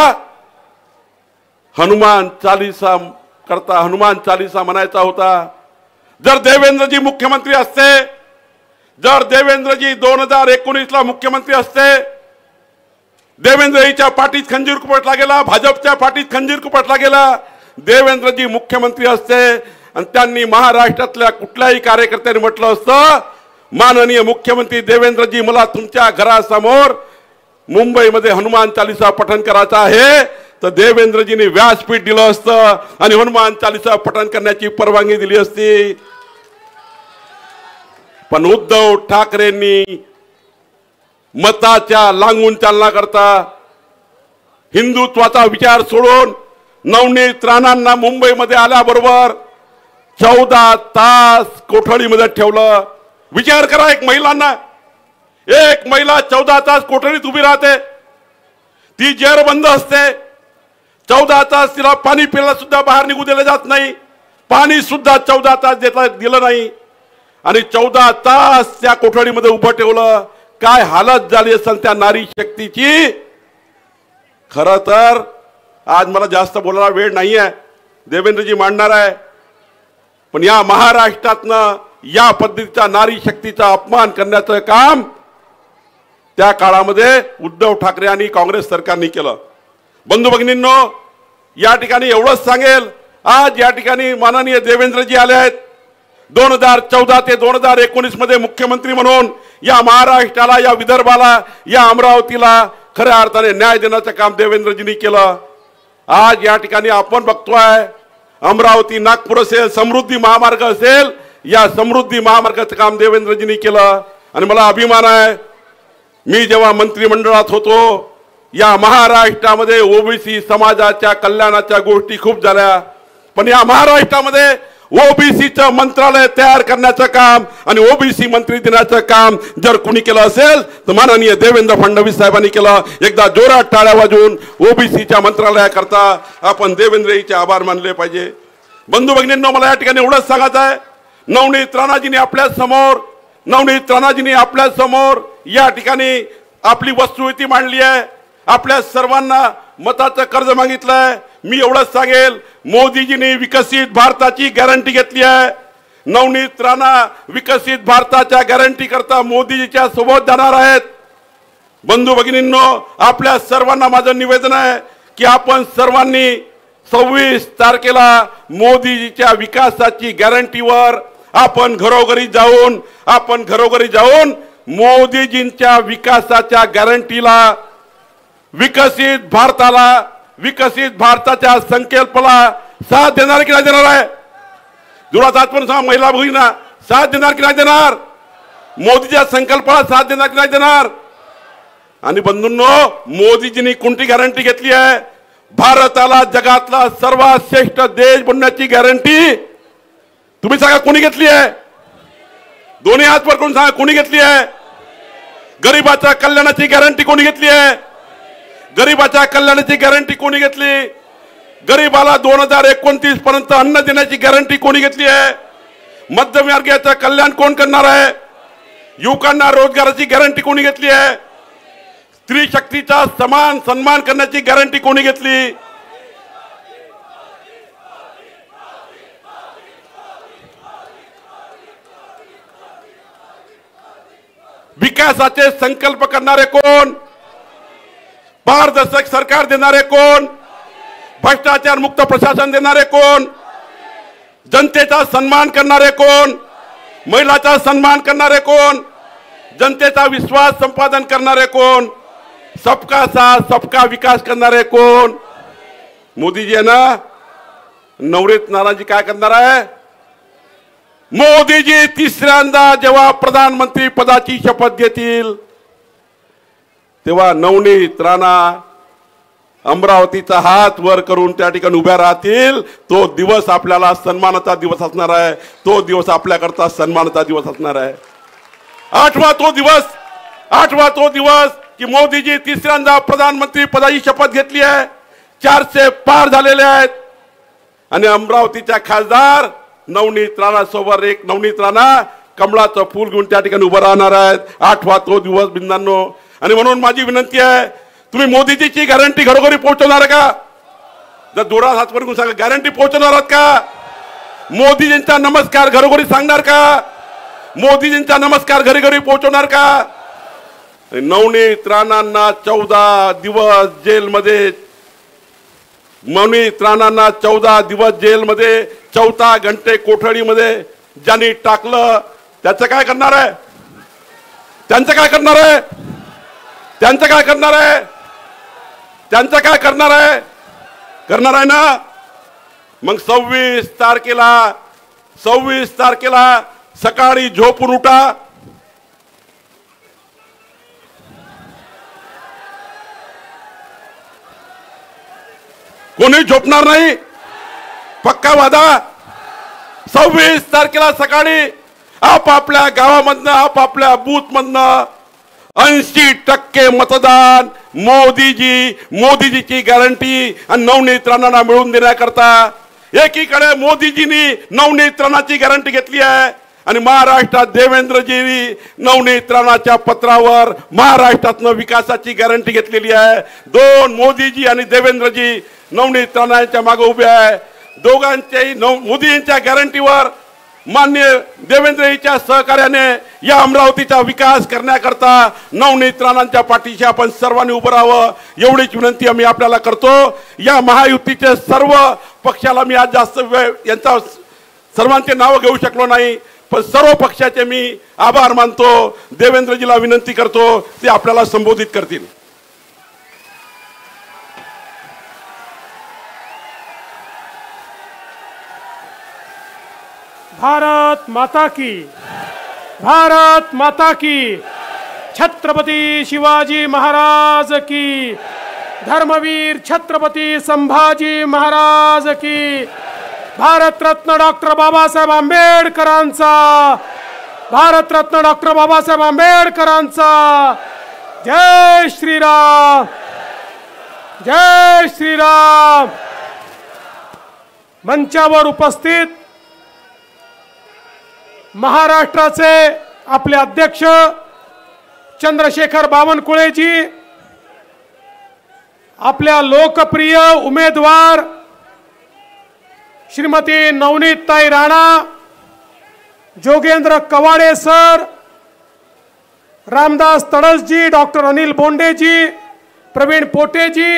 हनुमान चालीसा करता हनुमान चालीसा म्हणायचा होता। जर देवेंद्रजी मुख्यमंत्री असते, जर देवेंद्रजी दोन हजार एकोणीस ला मुख्यमंत्री असते, देवेंद्रजीच्या पाठीत खंजीर खुपटला गेला, भाजपच्या पाठीत खंजीर खुपटला गेला, देवेंद्रजी मुख्यमंत्री असते आणि त्यांनी महाराष्ट्रातल्या कुठल्याही कार्यकर्त्यांनी म्हटलं असतं, माननीय मुख्यमंत्री देवेंद्रजी मला तुमच्या घरासमोर मुंबईमध्ये हनुमान चालीसा पठण करायचा आहे, तर देवेंद्रजींनी व्यासपीठ दिलं असतं आणि हनुमान चालीसा पठण करण्याची परवानगी दिली असती। पण उद्धव ठाकरेंनी मताच्या लांगून चालना करता हिंदुत्वाचा विचार सोडून नवनीत राणांना मुंबईमध्ये आल्याबरोबर चौदा तास कोठडीमध्ये ठेवलं। विचार करा, एक महिलांना एक महिला चौदा तास कोठडीत उभी राहते, ती जेरबंद असते, चौदा तास तिला पाणी प्यायला सुद्धा बाहेर निघू दिलं जात नाही, पाणी सुद्धा चौदा तास देता दिलं नाही आणि चौदा तास त्या कोठडीमध्ये उभं ठेवलं. काय हालत झाली असेल त्या नारी शक्तीची. खरं तर आज मला जास्त बोलायला वेळ नाहीये, देवेंद्रजी मांडणार आहे, पण या महाराष्ट्रातनं या पद्धतीचा नारी शक्तीचा अपमान करण्याचं काम त्या काळामध्ये उद्धव ठाकरे आणि काँग्रेस सरकारने केलं. बंधू भगिनींनो, या ठिकाणी एवढंच सांगेल, आज या ठिकाणी माननीय देवेंद्रजी आले आहेत. दोन हजार चौदा ते दोन हजार एकोणीस मध्ये मुख्यमंत्री म्हणून या महाराष्ट्राला, या विदर्भाला, या अमरावतीला खऱ्या अर्थाने न्याय देण्याचं काम देवेंद्रजींनी केलं. आज या ठिकाणी आपण बघतोय, अमरावती नागपूर असेल, समृद्धी महामार्ग असेल, या समृद्धी महामार्गाचं काम देवेंद्रजींनी केलं आणि मला अभिमान आहे. मी जेव्हा मंत्रिमंडळात होतो, या महाराष्ट्रामध्ये ओबीसी समाजाच्या कल्याणाच्या गोष्टी खूप झाल्या, पण या महाराष्ट्रामध्ये ओबीसीचं मंत्रालय तयार करण्याचं काम आणि ओबीसी मंत्री दिनाचं काम जर कुणी केलं असेल तर माननीय देवेंद्र फडणवीस साहेबांनी केलं. एकदा जोरात टाळ्या वाजवून ओबीसीच्या मंत्रालयाकरता आपण देवेंद्रजीचे आभार मानले पाहिजे. बंधू भगिनींनो, मला या ठिकाणी एवढंच सांगायचं आहे, नवनीत राणाजींनी आपल्या समोर नवनीत राणाजींनी आपल्या समोर या ठिकाणी आपली वस्तुस्थिती मांडली आहे, आपल्या सर्वांना मताचं कर्ज मागितलंय. मी एवढंच सांगेल, मोदीजींनी विकसित भारताची गॅरंटी घेतली आहे. नवनीत राणा विकसित भारताच्या गॅरंटी करता मोदीजीच्या सोबत जाणार आहेत. बंधू भगिनींनो, आपल्या सर्वांना माझं निवेदन आहे की आपण सर्वांनी सव्वीस तारखेला मोदीजीच्या विकासाची गॅरंटीवर आपण घरोघरी जाऊन आपण घरोघरी जाऊन मोदीजींच्या विकासाच्या गॅरंटीला, विकसित भारताला, विकसित भारताच्या संकल्पाला साथ देणार की नाही देणार आहे? जोरात पण सांगा, महिला भगिनींना साथ देणार की नाही देणार? मोदीच्या संकल्पाला साथ देणार की नाही देणार? आणि बंधूंनो, मोदीजींनी कोणती गॅरंटी घेतली आहे? भारताला जगातला सर्वात श्रेष्ठ देश बनण्याची गॅरंटी तुम्ही सांगा कोणी घेतली आहे? दोन्ही हात वर करून सांगा कोणी घेतली आहे? गरीबाच्या कल्याणाची गॅरंटी कोणी घेतली आहे? गरीबाच्या कल्याणाची गॅरंटी कोणी घेतली? गरीबाला दोन हजार एकोणतीस पर्यंत अन्न देण्याची गॅरंटी कोणी घेतली आहे? मध्यमवर्गीयाचं कल्याण कोण करणार आहे? युवकांना रोजगाराची गॅरंटी कोणी घेतली आहे? स्त्री शक्तीचा समान सन्मान करण्याची गॅरंटी कोणी घेतली? विकासाचे संकल्प करणारे कोण? पारदर्शक सरकार देणारे कोण? भ्रष्टाचार मुक्त प्रशासन देणारे कोण? जनतेचा सन्मान करणारे कोण? महिलांचा सन्मान करणारे कोण? जनतेचा विश्वास संपादन करणारे कोण? सबका साथ सबका विकास करणारे कोण? मोदीजी आहे ना. नवनीत राणाजी काय करणार आहे? मोदीजी तिसऱ्यांदा जेव्हा प्रधानमंत्री पदाची शपथ घेतील तेव्हा नवनीत राणा अमरावतीचा हात वर करून त्या ठिकाणी उभ्या राहतील. तो दिवस आपल्याला सन्मानाचा दिवस असणार आहे. तो दिवस आपल्याकरता सन्मानाचा दिवस असणार आहे. आठवा तो दिवस आठवा तो दिवस की मोदीजी तिसऱ्यांदा प्रधानमंत्री पदाची शपथ घेतली आहे. चारशे पार झालेले आहेत आणि अमरावतीच्या खासदार नवनीत राणा सोबत एक नवनीत राणा कमळाचं फूल घेऊन त्या ठिकाणी उभं राहणार आहेत. आठवा तो दिवस बिंदांनो. आणि म्हणून माझी विनंती आहे, तुम्ही मोदीजीची गॅरंटी घरोघरी पोहोचवणार का? जर जोरात हात वर करून सांगा, गॅरंटी पोहोचवणार आहात का? मोदीजींचा नमस्कार घरोघरी सांगणार का? मोदीजींचा नमस्कार घरी घरी पोहोचवणार का? नवनीत राणांना चौदा दिवस जेलमध्ये नवनीत राणांना चौदा दिवस जेलमध्ये चौदा घंटे कोठडीमध्ये ज्यांनी टाकलं त्याचं काय करणार आहे? त्यांचं काय करणार आहे? त्यांचं काय करणार आहे? त्यांचं काय करणार आहे? करणार आहे ना. मग सव्वीस तारखेला सव्वीस तारखेला सकाळी झोपून उठा. कोणी झोपणार नाही, पक्का वादा. सव्वीस तारखेला सकाळी आपापल्या गावामधनं आपापल्या बूथ मधनं ऐंशी टक्के मतदान मोदीजी मोदीजीची गॅरंटी आणि नवनीत राणांना मिळवून देण्याकरता एकीकडे मोदीजींनी नवनीत राणाची गॅरंटी घेतली आहे आणि महाराष्ट्रात देवेंद्रजी नवनीत राणाच्या पत्रावर महाराष्ट्रातनं विकासाची गॅरंटी घेतलेली आहे. दोन मोदीजी आणि देवेंद्रजी नवनीत राणांच्या मागे उभे आहे. दोघांच्याही नव मोदींच्या गॅरंटीवर मान्य देवेंद्रजीच्या सहकार्याने या अमरावतीचा विकास करण्याकरता नवनीत राणांच्या पाठीशी आपण सर्वांनी उभं राहावं एवढीच विनंती आम्ही आपल्याला करतो. या महायुतीचे सर्व पक्षाला मी आज जास्त वेळ यांचा सर्वांचे नाव घेऊ शकलो नाही, पण सर्व पक्षाचे मी आभार मानतो. देवेंद्रजीला विनंती करतो ते आपल्याला संबोधित करतील. भारत माता की, भारत माता की, छत्रपती शिवाजी महाराज की, धर्मवीर छत्रपती संभाजी महाराज की, भारतरत्न डॉक्टर बाबासाहेब आंबेडकरांचा, भारतरत्न डॉक्टर बाबासाहेब आंबेडकरांचा. जय श्रीराम, जय श्रीराम. मंचावर उपस्थित महाराष्ट्राचे आपले अध्यक्ष चंद्रशेखर बावनकुळेजी, आपल्या लोकप्रिय उमेदवार श्रीमती नवनीतताई राणा, जोगेंद्र कवाडे सर, रामदास तडसजी, डॉक्टर अनिल बोंडेजी, प्रवीण पोटेजी,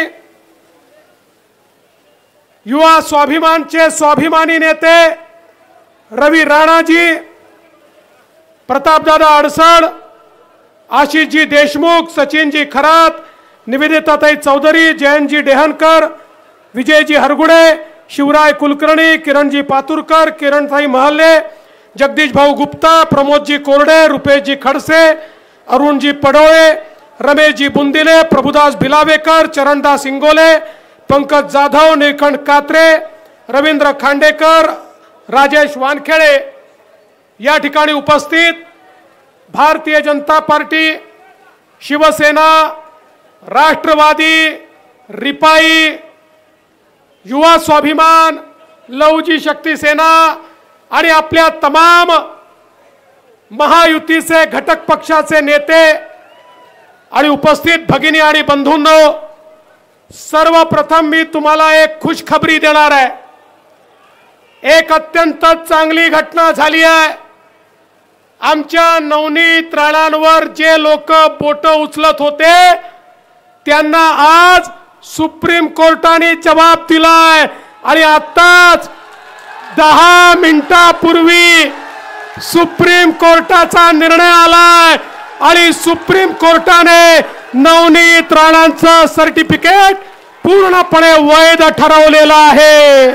युवा स्वाभिमानचे स्वाभिमानी नेते रवी राणाजी, प्रतापदादा अडसड, आशिषजी देशमुख, सचिनजी खरात, निवेदिताताई चौधरी, जयंतजी डेहनकर, विजयजी हरगुडे, शिवराय कुलकर्णी, किरणजी पातुरकर, किरणताई महल्ले, जगदीश भाऊ गुप्ता, प्रमोदजी कोरडे, रुपेशजी खडसे, अरुणजी पडोळे, रमेशजी बुंदिले, प्रभुदास भिलावेकर, चरणदास इंगोले, पंकज जाधव, निळकंठ कात्रे, रवींद्र खांडेकर, राजेश वानखेडे या ठिकाणी उपस्थित भारतीय जनता पार्टी, शिवसेना, राष्ट्रवादी, रिपाई, युवा स्वाभिमान, लवजी शक्ती सेना आणि आपल्या तमाम महायुतीचे घटक पक्षाचे नेते आणि उपस्थित भगिनी आणि बंधूंनो, सर्वप्रथम मी तुम्हाला एक खुशखबरी देणार आहे. एक अत्यंत चांगली घटना झाली आहे. आमच्या नवनीत राणांवर जे लोक बोट उचलत होते त्यांना आज सुप्रीम कोर्टाने जबाब दिलाय आणि आताच दहा मिनिटापूर्वी सुप्रीम कोर्टाचा निर्णय आलाय आणि सुप्रीम कोर्टाने नवनीत राणांचं सर्टिफिकेट पूर्णपणे वैध ठरवलेलं आहे.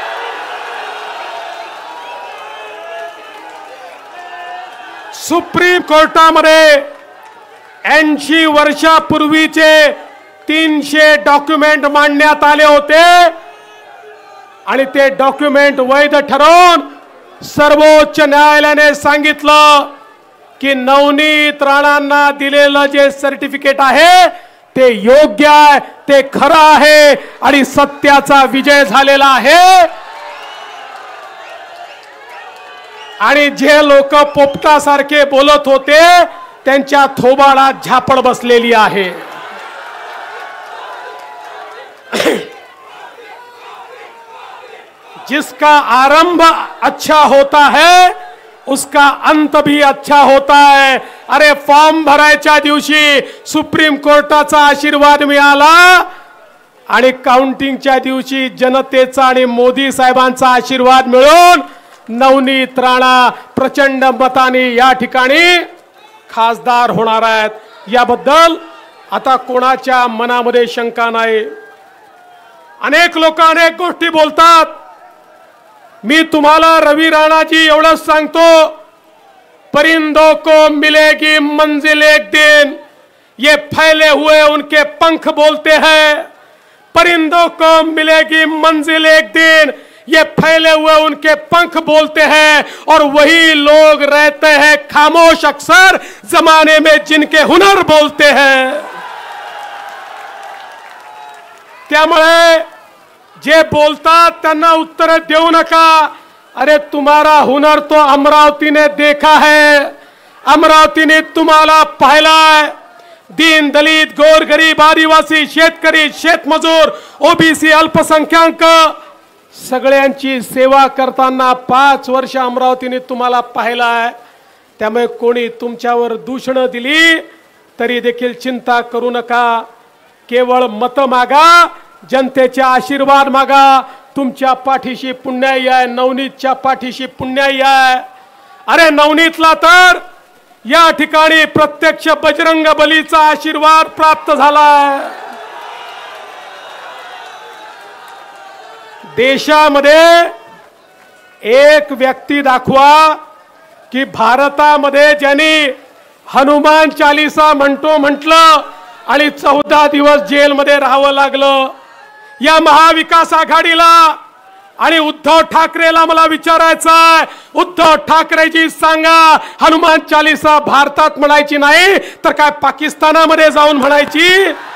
सुप्रीम कोर्टामध्ये ऐंशी वर्षापूर्वीचे तीनशे डॉक्युमेंट मांडण्यात आले होते आणि ते डॉक्युमेंट वैध ठरवून सर्वोच्च न्यायालयाने सांगितलं की नवनीत राणांना दिलेलं जे सर्टिफिकेट आहे ते योग्य आहे, ते खरं आहे आणि सत्याचा विजय झालेला आहे. आणि जे लोक पोपटासारखे बोलत होते त्यांच्या थोबाडात झापड बसलेली आहे. जिसका आरंभ अच्छा होता है उसका अंत भी अच्छा होता है. अरे फॉर्म भरायच्या दिवशी सुप्रीम कोर्टाचा आशीर्वाद मिळाला आणि काउंटिंगच्या दिवशी जनतेचा आणि मोदी साहेबांचा आशीर्वाद मिळून नवनीत राणा प्रचंड मताने या ठिकाणी खासदार होणार आहेत. याबद्दल आता कोणाच्या मनामध्ये शंका नाही. अनेक लोक अनेक गोष्टी बोलतात. मी तुम्हाला रवी राणाजी एवढंच सांगतो, परिंदों को मिलेगी मंजिल एक दिन, ये फैले हुए उनके पंख बोलते हैं. परिंदों को मिलेगी मंजिल एक दिन, ये फैले हुए उनके पंख बोलते हैं और वही लोग रहते हैं खामोश अक्सर जमाने में जिनके हुनर बोलते हैं। त्यामुळे जे बोलतात त्यांना उत्तर देऊ नका। अरे तुम्हारा हुनर तो अमरावती ने देखा है, अमरावती ने तुम्हाला पाहिलाय। दीन दलित गोरगरीब आदिवासी शेतकरी शेतमजूर ओबीसी अल्पसंख्याक सगळ्यांची सेवा करताना पाच वर्ष अमरावतीने तुम्हाला पाहिलाय। त्यामुळे कोणी तुमच्यावर दूषण दिली तरी देखील चिंता करू नका। केवळ मत मागा, जनतेचे आशीर्वाद मागा। तुमच्या पाठीशी पुण्याई आहे, नवनीतच्या पाठीशी पुण्याई आहे। अरे नवनीतला तर या ठिकाणी प्रत्यक्ष बजरंग बलीचा आशीर्वाद प्राप्त झाला। देशामध्ये एक व्यक्ती दाखवा की भारतामध्ये ज्यांनी हनुमान चालीसा म्हणतो म्हटलं आणि चौदा दिवस जेलमध्ये राहावं लागलं। या महाविकास आघाडीला आणि उद्धव ठाकरेला मला विचारायचं आहे, उद्धव ठाकरेजी सांगा, हनुमान चालीसा भारतात म्हणायची नाही तर काय पाकिस्तानामध्ये जाऊन म्हणायची?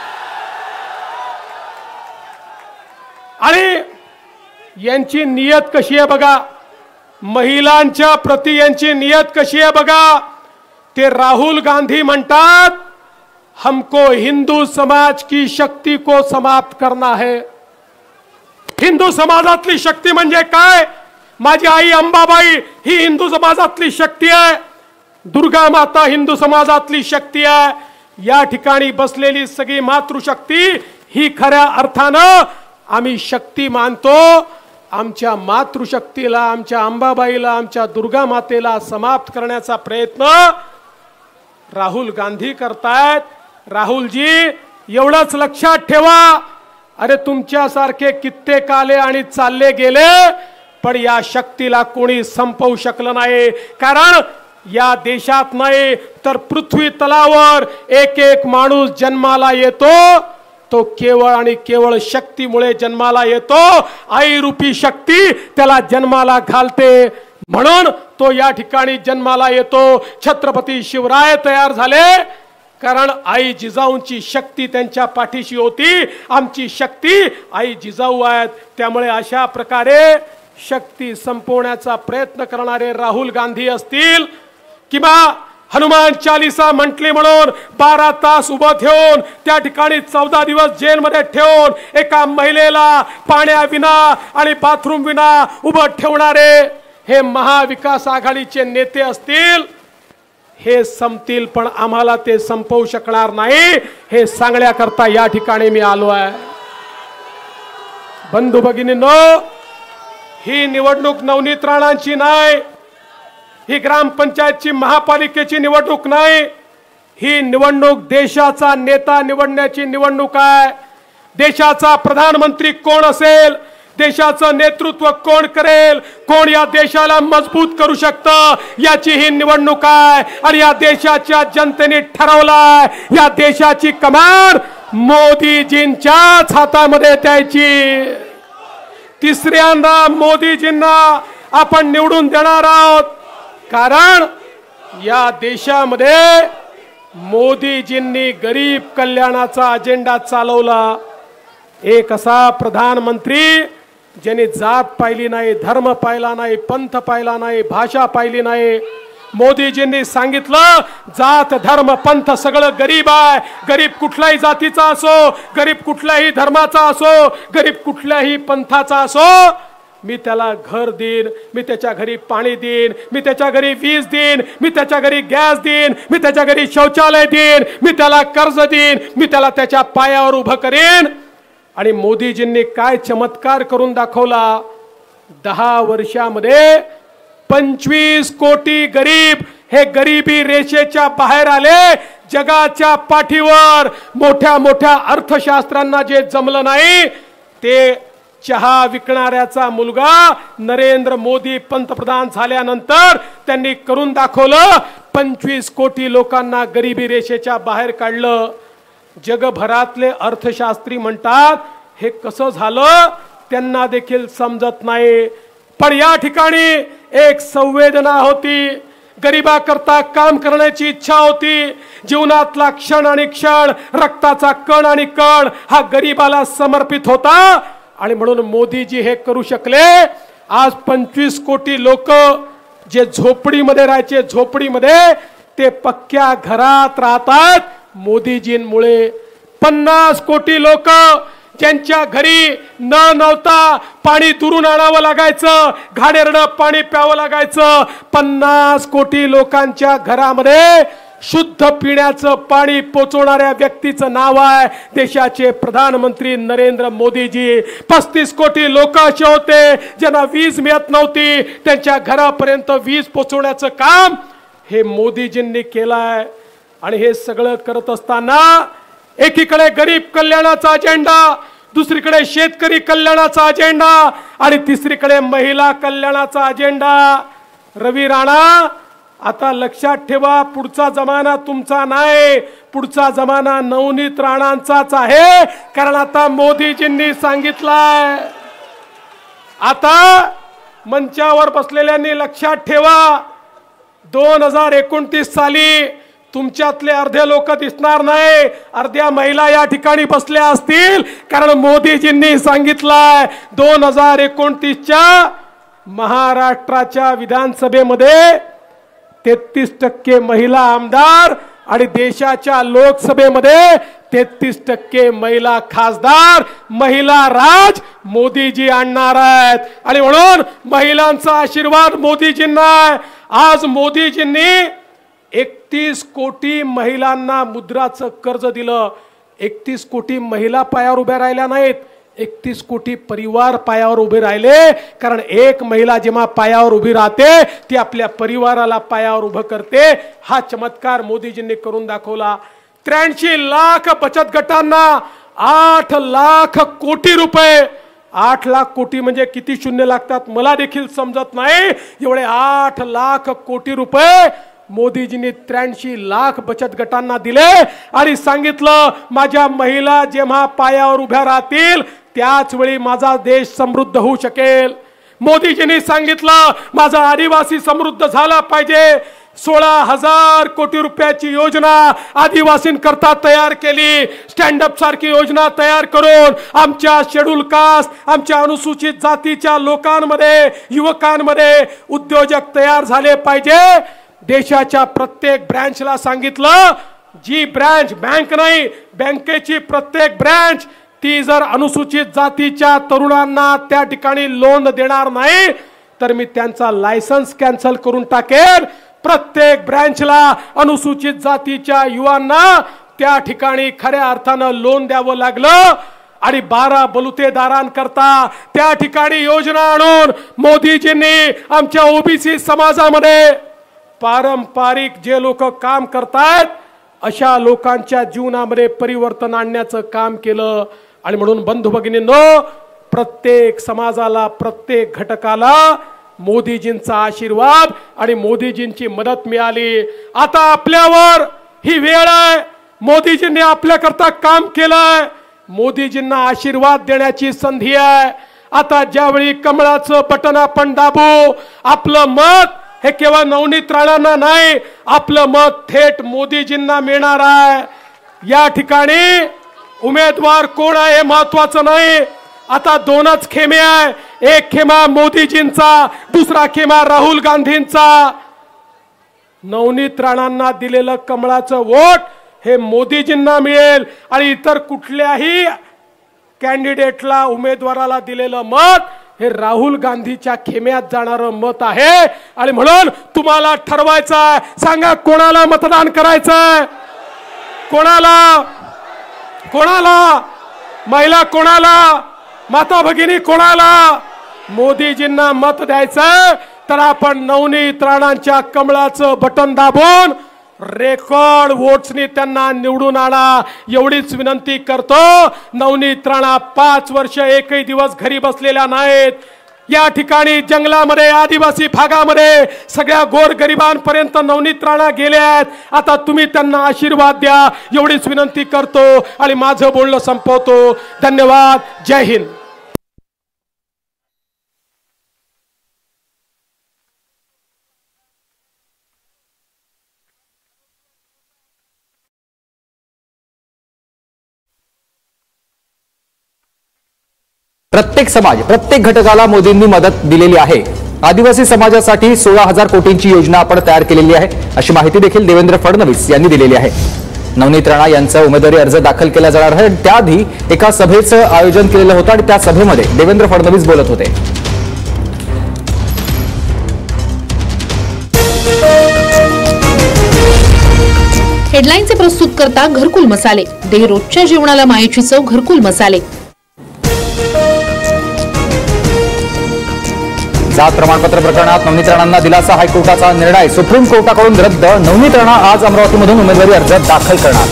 आणि यांची नियत कशी आहे बघा, महिलांच्या प्रति यांची नियत कशी आहे बघा। ते राहुल गांधी म्हणतात हमको हिंदू समाज की शक्ती को समाप्त करना है। हिंदू समाजातली शक्ती म्हणजे काय? माझी आई अंबाबाई ही हिंदू समाजातली शक्ती आहे, दुर्गा माता हिंदू समाजातली शक्ती आहे। या ठिकाणी बसलेली सगळी मातृशक्ती ही खऱ्या अर्थानं आम्ही शक्ती मानतो। आमच्या मातृशक्तीला, आमच्या अंबाबाईला, आमच्या दुर्गा मातेला समाप्त करण्याचा प्रयत्न राहुल गांधी करतायत। राहुलजी एवढंच लक्षात ठेवा, अरे तुमच्यासारखे कित्येक आले आणि चालले गेले पण या शक्तीला कोणी संपवू शकलं नाही। कारण या देशात नाही तर पृथ्वी तलावर एक एक माणूस जन्माला येतो तो केवळ आणि केवळ शक्तीमुळे जन्माला येतो। आई रूपी शक्ती त्याला जन्माला घालते म्हणून तो या ठिकाणी जन्माला येतो। छत्रपती शिवराय तयार झाले कारण आई जिजाऊंची शक्ती त्यांच्या पाठीशी होती। आमची शक्ती आई जिजाऊ आहेत। त्यामुळे अशा प्रकारे शक्ती संपवण्याचा प्रयत्न करणारे राहुल गांधी असतील किंवा हनुमान चालीसा म्हटली म्हणून बारा तास उभं ठेवून त्या ठिकाणी चौदा दिवस जेलमध्ये ठेवून एका महिलेला पाण्याविना आणि बाथरूम विना उभं ठेवणारे हे महाविकास आघाडीचे नेते असतील, हे संपतील पण आम्हाला ते संपवू शकणार नाही हे सांगण्याकरता या ठिकाणी मी आलो आहे। बंधू भगिनींनो, ही निवडणूक नवनीत राणांची नाही, ही ग्रामपंचायतची महापालिकेची निवडणूक नाही, ही निवडणूक देशाचा नेता निवडण्याची निवडणूक आहे। देशाचा प्रधानमंत्री कोण असेल, देशाचं नेतृत्व कोण करेल, कोण या देशाला मजबूत करू शकतं याची ही निवडणूक आहे। आणि या देशाच्या जनतेने ठरवलाय या देशाची कमान मोदीजींच्याच हातामध्ये द्यायची। तिसऱ्यांदा मोदीजींना आपण निवडून देणार आहोत कारण या देशामध्ये मोदीजींनी गरीब कल्याणाचा अजेंडा चालवला। एक असा प्रधानमंत्री ज्याने जात पाहिली नाही, धर्म पाहिला नाही, पंथ पाहिला नाही, भाषा पाहिली नाही। मोदीजींनी सांगितलं जात धर्म पंथ सगळं गरीब आहे, गरीब कुठल्याही जातीचा असो, गरीब कुठल्याही धर्माचा असो, गरीब कुठल्याही पंथाचा असो, मी त्याला घर देईन, मी त्याच्या घरी पाणी देईन, मी त्याच्या घरी वीज देईन, मी त्याच्या घरी गॅस देईन, मी त्याच्या घरी शौचालय देईन, मी त्याला कर्ज देईन, मी त्याला त्याच्या पायावर उभं करेन। आणि मोदीजींनी काय चमत्कार करून दाखवला, दहा वर्षामध्ये पंचवीस कोटी गरीब हे गरिबी रेषेच्या बाहेर आले। जगाच्या पाठीवर मोठ्या मोठ्या अर्थशास्त्रांना जे जमलं नाही ते चहा विकणाऱ्याचा मुलगा नरेंद्र मोदी पंतप्रधान झाल्यानंतर त्यांनी करून दाखवलं। पंचवीस कोटी लोकांना गरिबी रेषेच्या बाहेर काढलं। जगभरातले अर्थशास्त्री म्हणतात हे कसं झालं त्यांना देखील समजत नाही. पण या ठिकाणी एक संवेदना होती, गरिबाकरता काम करण्याची इच्छा होती. जीवनातला क्षण आणि क्षण, रक्ताचा कण आणि कण हा गरिबाला समर्पित होता आणि म्हणून मोदीजी हे करू शकले. आज पंचवीस कोटी लोक जे झोपडीमध्ये राहायचे, झोपडीमध्ये ते पक्क्या घरात राहतात मोदीजींमुळे. पन्नास कोटी लोक ज्यांच्या घरी नळ नव्हता, पाणी दुरून आणावं लागायचं, घाणेरडं पाणी प्यावं लागायचं, पन्नास कोटी लोकांच्या घरामध्ये शुद्ध पिण्याचं पाणी पोचवणाऱ्या व्यक्तीचं नाव आहे देशाचे प्रधानमंत्री नरेंद्र मोदीजी. पस्तीस कोटी लोक असे होते ज्यांना वीज मिळत नव्हती, त्यांच्या घरापर्यंत वीज पोचवण्याचं काम हे मोदीजींनी केलंय. आणि हे सगळं करत असताना एकीकडे गरीब कल्याणाचा अजेंडा, दुसरीकडे शेतकरी कल्याणाचा अजेंडा आणि तिसरीकडे महिला कल्याणाचा अजेंडा. रवी राणा, आता लक्षात ठेवा, पुढचा जमाना तुमचा नाही, पुढचा जमाना नवनीत राणांचाच आहे. कारण आता मोदीजींनी सांगितलंय. आता मंचावर बसलेल्यांनी लक्षात ठेवा, दोन हजार एकोणतीस साली तुमच्यातले अर्धे लोक दिसणार नाही, अर्ध्या महिला या ठिकाणी बसल्या असतील. कारण मोदीजींनी सांगितलंय दोन हजार एकोणतीसच्या महाराष्ट्राच्या विधानसभेमध्ये तेहतीस टक्के महिला आमदार आणि देशाच्या लोकसभेमध्ये तेहतीस टक्के महिला खासदार, महिला राज मोदीजी आणणार आहेत. आणि म्हणून महिलांचा आशीर्वाद मोदीजींना. आज मोदीजींनी एकतीस कोटी महिलांना मुद्राचं कर्ज दिलं. एकतीस कोटी महिला पायावर उभ्या राहिल्या नाहीत, एकतीस कोटी परिवार पायावर उभे राहिले. कारण एक महिला जेव्हा पायावर उभी राहते ती आपल्या परिवाराला पायावर उभं करते. हा चमत्कार मोदीजींनी करून दाखवला. त्र्याऐंशी लाख बचत गटांना आठ लाख कोटी रुपये, आठ लाख कोटी म्हणजे किती शून्य लागतात मला देखील समजत नाही. एवढे आठ लाख कोटी रुपये मोदीजींनी त्र्याऐंशी लाख बचत गटांना दिले आणि सांगितलं माझ्या महिला जेव्हा पायावर उभ्या राहतील त्याच वेळी माझा देश समृद्ध होऊ शकेल. मोदीजींनी सांगितलं माझा आदिवासी समृद्ध झाला पाहिजे. सोळा हजार कोटी रुपयाची योजना आदिवासींकरता तयार केली. स्टँडअप सारखी योजना तयार करून आमच्या शेड्यूल कास्ट, आमच्या अनुसूचित जातीच्या लोकांमध्ये, युवकांमध्ये उद्योजक तयार झाले पाहिजे. देशाच्या प्रत्येक ब्रँचला सांगितलं, जी ब्रँच बँक नाही, बँकेची प्रत्येक ब्रँच ती जर अनुसूचित जातीच्या तरुणांना त्या ठिकाणी लोन देणार नाही तर मी त्यांचा लायसन्स कॅन्सल करून टाकेन. प्रत्येक ब्रँचला अनुसूचित जातीच्या युवांना त्या ठिकाणी खऱ्या अर्थानं लोन द्यावं लागलं आणि बारा बलुतेदारांकरता त्या ठिकाणी योजना आणून मोदीजींनी आमच्या ओबीसी समाजामध्ये पारंपरिक जे लोक काम करतात अशा लोकांच्या जीवनामध्ये परिवर्तन आणण्याचं काम केलं. आणि म्हणून बंधू भगिनींनो, प्रत्येक समाजाला, प्रत्येक घटकाला मोदीजींचा आशीर्वाद आणि मोदीजींची मदत मिळाली. आता आपल्यावर ही वेळ आहे. मोदीजींनी आपल्याकरता काम केलंय, मोदीजींना आशीर्वाद देण्याची संधी आहे. आता ज्यावेळी कमळाचं बटन आपण दाबू, आपलं मत हे केवळ नवनीत राणांना नाही, आपलं मत थेट मोदीजींना मिळणार आहे. या ठिकाणी उमेदवार कोण आहे हे महत्वाचं नाही. आता दोनच खेमे आहे, एक खेमा मोदीजींचा, दुसरा खेमा राहुल गांधींचा. नवनीत राणांना दिलेलं कमळाचं वोट हे मोदीजींना मिळेल आणि इतर कुठल्याही कॅन्डिडेटला, उमेदवाराला दिलेलं मत हे राहुल गांधीच्या खेम्यात जाणारं मत आहे. आणि म्हणून तुम्हाला ठरवायचं आहे, सांगा कोणाला मतदान करायचंय, कोणाला कोणाला महिला कोणाला, माता भगिनी कोणाला. मोदीजींना मत द्यायचं तर आपण नवनीत राणांच्या कमळाचं बटन दाबून रेकॉर्ड वोट्सनी त्यांना निवडून आणा एवढीच विनंती करतो. नवनीत राणा पाच वर्ष एकही दिवस घरी बसलेल्या नाहीत. या ठिकाणी जंगलामध्ये, आदिवासी भागामध्ये सगळ्या गोरगरिबांपर्यंत नवनीत राणा गेले आहेत. आता तुम्ही त्यांना आशीर्वाद द्या एवढीच विनंती करतो आणि माझं बोलणं संपवतो. धन्यवाद. जय हिंद. प्रत्येक समाज प्रत्येक घटकाला मोदींनी मदत दिलेली आहे. आदिवासी समाजासाठी सोळा हजार कोटींची योजना आपण तयार केलेली आहे, अशी माहिती देखील देवेंद्र फडणवीस यांनी दिलेली आहे. नवनीत राणा यांचा उमेदवारी अर्ज दाखल केला जाणार आहे. त्याआधी एका सभेचं आयोजन केलेलं होतं आणि त्या सभेमध्ये देवेंद्र फडणवीस बोलत होते. हेडलाईनचे प्रस्तुत करता घरकुल मसाले. दे रोजच्या जेवणाला मायेची चव घरकुल मसाले. जात प्रमाणपत्र प्रकरणात नवनीत राणांना दिलासा. हायकोर्टाचा निर्णय सुप्रीम कोर्टाकडून रद्द. नवनीत राणा आज अमरावतीमधून उमेदवारी अर्ज दाखल करणार.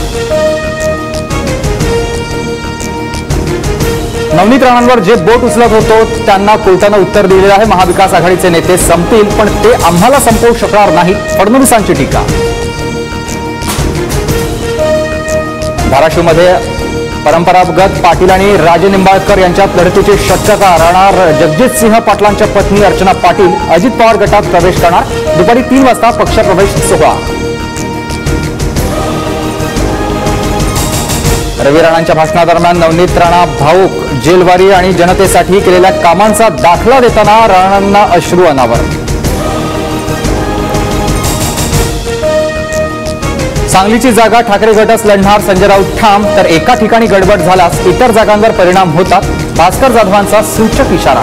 नवनीत राणांवर जे बोट उचलत होतो त्यांना कोर्टानं उत्तर दिलेलं आहे. महाविकास आघाडीचे नेते संपतील पण ते आम्हाला संपवू शकणार नाहीत, फडणवीसांची टीका. धाराशिवमध्ये परंपरागत पाटील आणि राजे निंबाळकर यांच्यात लढतीची शक्यता राहणार. जगजित सिंह पाटलांच्या पत्नी अर्चना पाटील अजित पवार गटात प्रवेश करणार. दुपारी तीन वाजता पक्षप्रवेश सोहळा. रवी राणांच्या भाषणादरम्यान नवनीत राणा भाऊक. जेलवारी आणि जनतेसाठी केलेल्या कामांचा दाखला देताना राणांना अश्रू अनावर. सांगलीची जागा ठाकरे गटच लढणार. संजय राऊत ठाम. तर एका ठिकाणी गडबड झाल्यास इतर जागांवर परिणाम होतात. भास्कर जाधवांचा सूचक इशारा.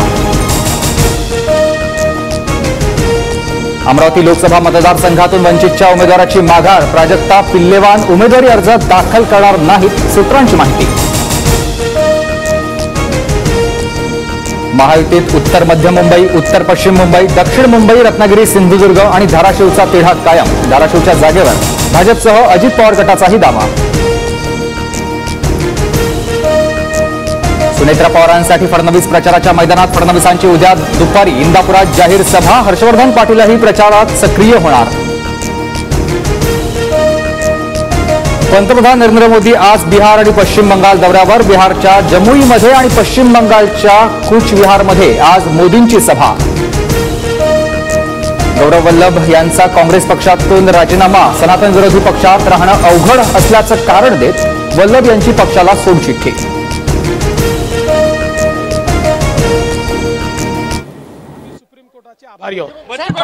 अमरावती लोकसभा मतदारसंघातून वंचितच्या उमेदवाराची माघार. प्राजक्ता पिल्लेवान उमेदवारी अर्ज दाखल करणार नाहीत, सूत्रांची माहिती. महायुतीत उत्तर मध्य मुंबई, उत्तर पश्चिम मुंबई, दक्षिण मुंबई, रत्नागिरी, सिंधुदुर्ग आणि धाराशिवचा तिढा कायम. धाराशिवच्या जागेवर भाजपसह अजित पवार गटाचाही दावा. सुनेत्रा पवारांसाठी फडणवीस प्रचाराच्या मैदानात. फडणवीसांची उद्या दुपारी इंदापुरात जाहीर सभा. हर्षवर्धन पाटीलही प्रचारात सक्रिय होणार. पंतप्रधान नरेंद्र मोदी आज बिहार आणि पश्चिम बंगाल दौऱ्यावर. बिहारच्या जमुईमध्ये आणि पश्चिम बंगालच्या कूचविहारमध्ये आज मोदींची सभा. गौरव वल्लभ यांचा काँग्रेस पक्षातून राजीनामा. सनातन विरोधी पक्षात राहणं अवघड असल्याचं कारण देत वल्लभ यांची पक्षाला सोडचिठ्ठी. सुप्रीम कोर्टाचे आभारी आहोत.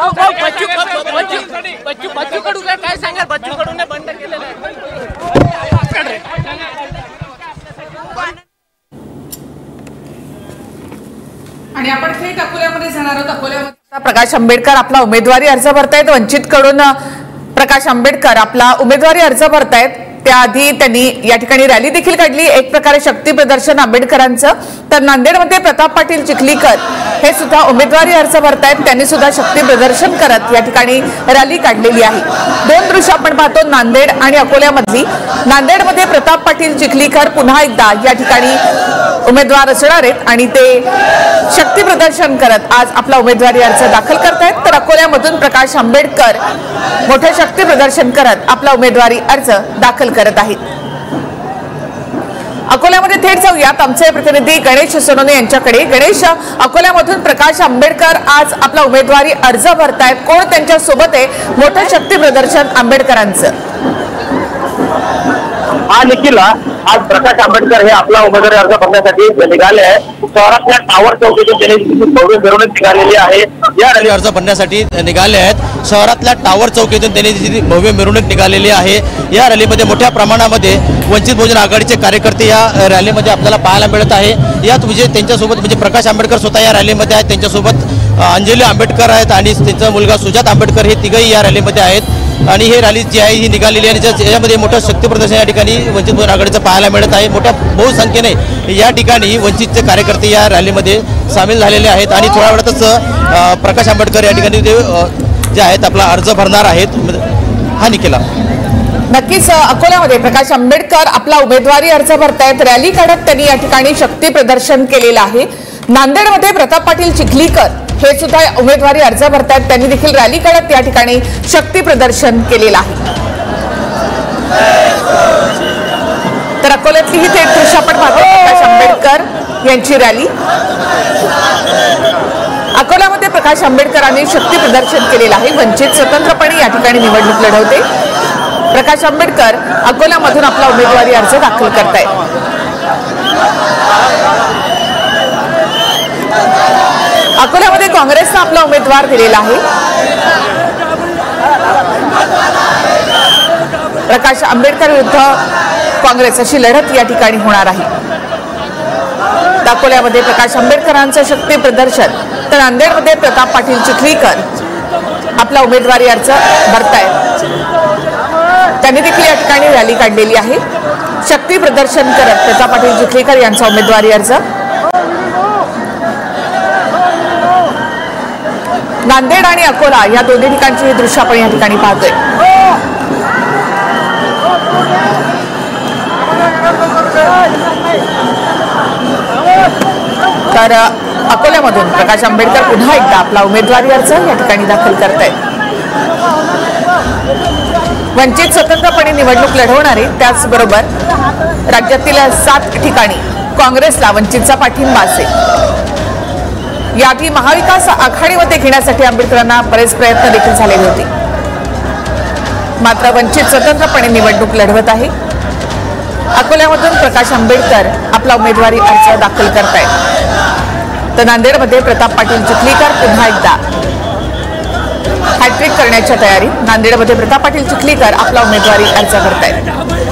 आणि आपण थेट अकोल्यामध्ये जाणार आहोत. अकोल्यामध्ये प्रकाश आंबेडकर आपला उमेदवारी अर्ज भरतायत. वंचितकडून प्रकाश आंबेडकर आपला उमेदवारी अर्ज भरतायत. त्याआधी त्यांनी या ठिकाणी रॅली देखील काढली. एक प्रकारे शक्ती प्रदर्शन आंबेडकरांचं. तर नांदेडमध्ये प्रताप पाटील चिखलीकर हे सुद्धा उमेदवारी अर्ज भरतायत. त्यांनी सुद्धा शक्ती प्रदर्शन करत या ठिकाणी रॅली काढलेली आहे. दोन दृश्य आपण पाहतो नांदेड आणि अकोल्यामधली. नांदेडमध्ये प्रताप पाटील चिखलीकर पुन्हा एकदा या ठिकाणी उमेदवार असणार आहेत आणि ते शक्ती प्रदर्शन करत आज आपला उमेदवारी अर्ज दाखल करतायत. तर अकोल्यामधून प्रकाश आंबेडकर मोठे शक्ती प्रदर्शन करत आपला उमेदवारी अर्ज दाखल करत आहेत. अकोल्यामध्ये थेट जाऊयात आमचे प्रतिनिधी गणेश सोनोने यांच्याकडे. गणेश, अकोल्यामधून प्रकाश आंबेडकर आज आपला उमेदवारी अर्ज भरतायत. कोण त्यांच्या सोबत आहे? मोठं शक्ती प्रदर्शन आंबेडकरांचं. हा निखिल, आज प्रकाश आंबेडकर हे आपला उमेदवारी अर्ज भरण्यासाठी निघाले आहे. शहरातल्या टावर चौकीतून त्यांनी भव्य मिरवणूक निघालेली आहे. या रॅली अर्ज भरण्यासाठी निघाले आहेत. शहरातल्या टावर चौकीतून त्यांनी भव्य मिरवणूक निघालेली आहे. या रॅलीमध्ये मोठ्या प्रमाणामध्ये वंचित बहुजन आघाडीचे कार्यकर्ते या रॅलीमध्ये आपल्याला पाहायला मिळत आहे. यात म्हणजे त्यांच्यासोबत म्हणजे प्रकाश आंबेडकर स्वतः या रॅलीमध्ये आहेत. त्यांच्यासोबत अंजली आंबेडकर आहेत आणि त्यांचा मुलगा सुजात आंबेडकर हे तिघही या रॅलीमध्ये आहेत. आणि हे रॅली जी आहे ही निघालेली आहे आणि याच्यामध्ये मोठं शक्ती प्रदर्शन या ठिकाणी वंचित बहुजन आघाडीचं पाहायला मिळत आहे. मोठ्या बहुसंख्येने या ठिकाणी वंचितचे कार्यकर्ते या रॅलीमध्ये सामील झालेले आहेत आणि थोड्या वेळातच प्रकाश आंबेडकर या ठिकाणी ते जे आहेत आपला अर्ज भरणार आहेत. हा निखिला, नक्कीच अकोल्यामध्ये प्रकाश आंबेडकर आपला उमेदवारी अर्ज भरतायत. रॅली काढत त्यांनी या ठिकाणी शक्ती प्रदर्शन केलेलं आहे. नांदेडमध्ये प्रताप पाटील चिखलीकर हे सुद्धा उमेदवारी अर्ज भरतायत. त्यांनी देखील रॅली काढत या ठिकाणी शक्ती प्रदर्शन केलेलं आहे. तर अकोल्यातली ही थेट दृश्य आपण पाहतो. प्रकाश आंबेडकर यांची रॅली. अकोल्यामध्ये प्रकाश आंबेडकरांनी शक्ती प्रदर्शन केलेलं आहे. वंचित स्वतंत्रपणे या ठिकाणी निवडणूक लढवते. प्रकाश आंबेडकर अकोल्यामधून आपला उमेदवारी अर्ज दाखल करतायत. अकोल्यामध्ये काँग्रेसनं आपला उमेदवार दिलेला आहे. प्रकाश आंबेडकर विरुद्ध काँग्रेस अशी लढत या ठिकाणी होणार आहे. अकोल्यामध्ये प्रकाश आंबेडकरांचं शक्ती प्रदर्शन तर नांदेडमध्ये प्रताप पाटील चिखलीकर आपला उमेदवारी अर्ज भरतायत. त्यांनी देखील या ठिकाणी रॅली काढलेली आहे. शक्ती प्रदर्शन करत प्रताप पाटील चिखलीकर यांचा उमेदवारी अर्ज. नांदेड आणि अकोला या दोन्ही ठिकाणची ही दृश्य आपण या ठिकाणी पाहतोय. तर अकोल्यामधून प्रकाश आंबेडकर पुन्हा एकदा आपला उमेदवारी अर्ज या ठिकाणी दाखल करतायत. वंचित स्वतंत्रपणे निवडणूक लढवणारे त्याचबरोबर राज्यातील सात ठिकाणी काँग्रेसला वंचितचा पाठिंबा असेल. याआधी महाविकास आघाडीमध्ये घेण्यासाठी आंबेडकरांना बरेच प्रयत्न देखील झालेले होते. मात्र वंचित स्वतंत्रपणे निवडणूक लढवत आहे. अकोल्यामधून प्रकाश आंबेडकर आपला उमेदवारी अर्ज दाखल करतायत. तर नांदेडमध्ये प्रताप पाटील चिखलीकर पुन्हा एकदा हॅट्रिक करण्याच्या तयारीत. नांदेडमध्ये प्रताप पाटील चिखलीकर आपला उमेदवारी अर्ज भरतायत.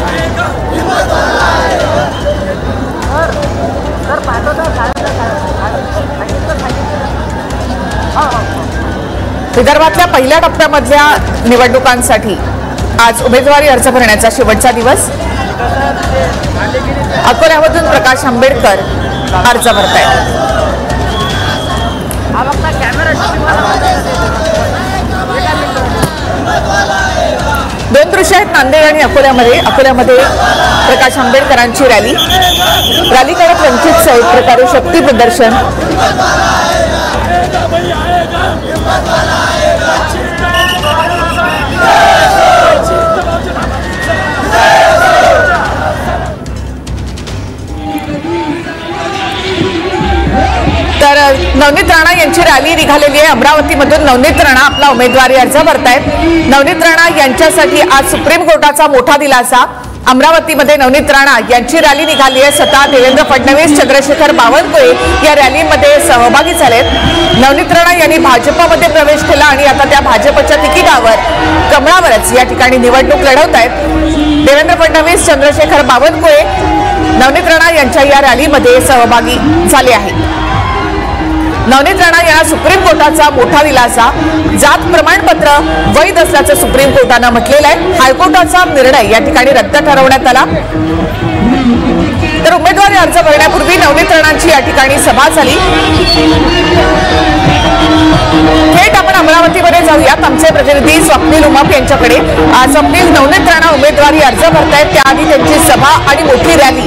विदर्भातल्या पहिल्या टप्प्यामधल्या निवडणुकांसाठी आज उमेदवारी अर्ज भरण्याचा शेवटचा दिवस. अकोल्यामधून प्रकाश आंबेडकर अर्ज भरतायत. दोन दृश्य आहेत नांदेड आणि अकोल्यामध्ये. अकोल्यामध्ये प्रकाश आंबेडकरांची रॅली रॅली करत वंचितचं एक प्रकारे शक्ती प्रदर्शन. तर नवनीत राणा यांची रॅली निघालेली आहे. अमरावतीमधून नवनीत राणा आपला उमेदवारी अर्ज भरतायत. नवनीत राणा यांच्यासाठी आज सुप्रीम कोर्टाचा मोठा दिलासा. अमरावतीमध्ये नवनीत राणा यांची रॅली निघाली आहे. स्वतः देवेंद्र फडणवीस, चंद्रशेखर बावनकुळे या रॅलीमध्ये सहभागी झालेत. नवनीत राणा यांनी भाजपमध्ये प्रवेश केला आणि आता त्या भाजपच्या तिकिटावर कमळावरच या ठिकाणी निवडणूक लढवत आहेत. देवेंद्र फडणवीस, चंद्रशेखर बावनकुळे नवनीत राणा यांच्या या रॅलीमध्ये सहभागी झाले आहेत. नवनीत राणा यांना सुप्रीम कोर्टाचा मोठा दिलासा. जात प्रमाणपत्र वैध असल्याचं सुप्रीम कोर्टानं म्हटलेलं आहे. हायकोर्टाचा निर्णय या ठिकाणी रद्द ठरवण्यात आला. तर उमेदवारी अर्ज भरण्यापूर्वी नवनीत राणांची या ठिकाणी सभा झाली. थेट आपण अमरावतीमध्ये जाऊयात. आमचे प्रतिनिधी स्वप्नील उमाप यांच्याकडे. स्वप्नील, नवनीत राणा उमेदवारी अर्ज भरतायत, त्याआधी त्यांची सभा आणि मोठी रॅली.